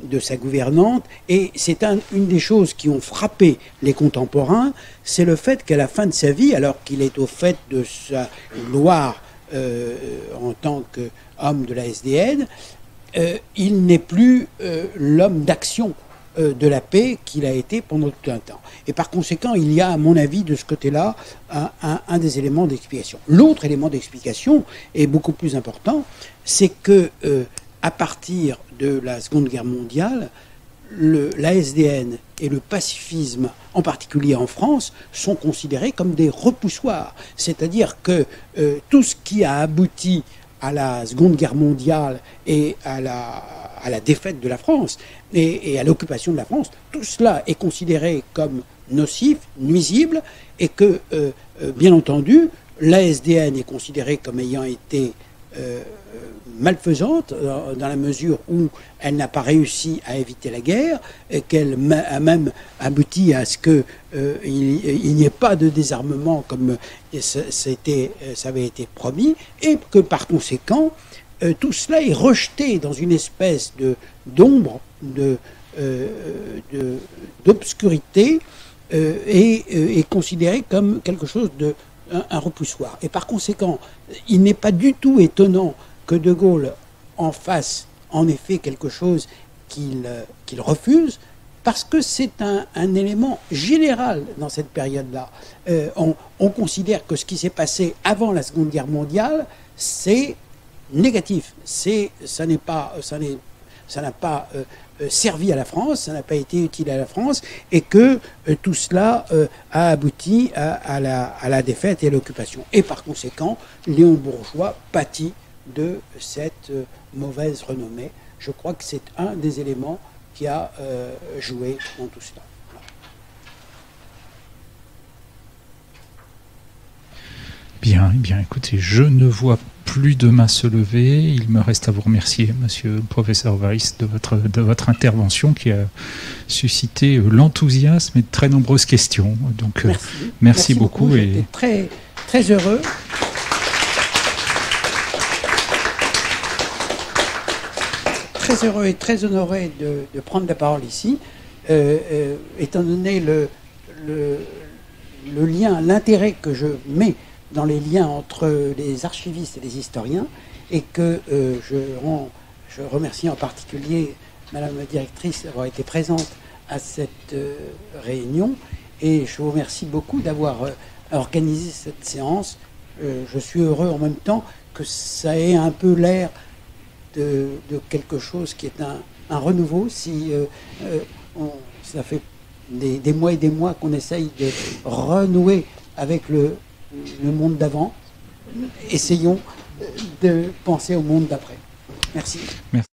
de sa gouvernante. Et c'est un, une des choses qui ont frappé les contemporains, c'est le fait qu'à la fin de sa vie, alors qu'il est au fait de sa gloire euh, en tant qu'homme de la S D N, euh, il n'est plus euh, l'homme d'action euh, de la paix qu'il a été pendant tout un temps. Et par conséquent, il y a, à mon avis, de ce côté-là, un, un, un des éléments d'explication. L'autre élément d'explication est beaucoup plus important, c'est que euh, à partir de la Seconde Guerre mondiale, le, la S D N et le pacifisme, en particulier en France, sont considérés comme des repoussoirs. C'est-à-dire que euh, tout ce qui a abouti à la Seconde Guerre mondiale et à la, à la défaite de la France et, et à l'occupation de la France, tout cela est considéré comme nocif, nuisible, et que, euh, euh, bien entendu, la S D N est considérée comme ayant été euh, malfaisante dans, dans la mesure où elle n'a pas réussi à éviter la guerre, et qu'elle a même abouti à ce qu'il euh, il n'y ait pas de désarmement comme c'était, ça avait été promis, et que par conséquent, euh, tout cela est rejeté dans une espèce de, d'ombre, de, euh, de, d'obscurité, euh, et euh, est considéré comme quelque chose de un, un repoussoir. Et par conséquent, il n'est pas du tout étonnant que De Gaulle en fasse en effet quelque chose qu'il euh, qu'il refuse, parce que c'est un, un élément général dans cette période-là. Euh, on, on considère que ce qui s'est passé avant la Seconde Guerre mondiale, c'est négatif. C'est, ça n'est pas, ça n'est, ça n'a pas euh, servi à la France, ça n'a pas été utile à la France, et que euh, tout cela euh, a abouti à, à, la, à la défaite et à l'occupation. Et par conséquent, Léon Bourgeois pâtit de cette euh, mauvaise renommée. Je crois que c'est un des éléments qui a euh, joué dans tout cela. Voilà. Bien, eh bien, écoutez, je ne vois plus de main se lever. Il me reste à vous remercier, monsieur le professeur Weiss, de votre, de votre intervention qui a suscité l'enthousiasme et de très nombreuses questions. Donc, merci, merci, merci beaucoup. beaucoup. J'étais et... très, très heureux. Très heureux et très honoré de, de prendre la parole ici, euh, euh, étant donné le, le, le lien, l'intérêt que je mets dans les liens entre les archivistes et les historiens, et que euh, je, rends, je remercie en particulier Madame la directrice d'avoir été présente à cette euh, réunion, et je vous remercie beaucoup d'avoir euh, organisé cette séance. Euh, je suis heureux en même temps que ça ait un peu l'air De, de quelque chose qui est un, un renouveau. Si euh, euh, on, ça fait des, des mois et des mois qu'on essaye de renouer avec le, le monde d'avant, essayons de penser au monde d'après. Merci. Merci.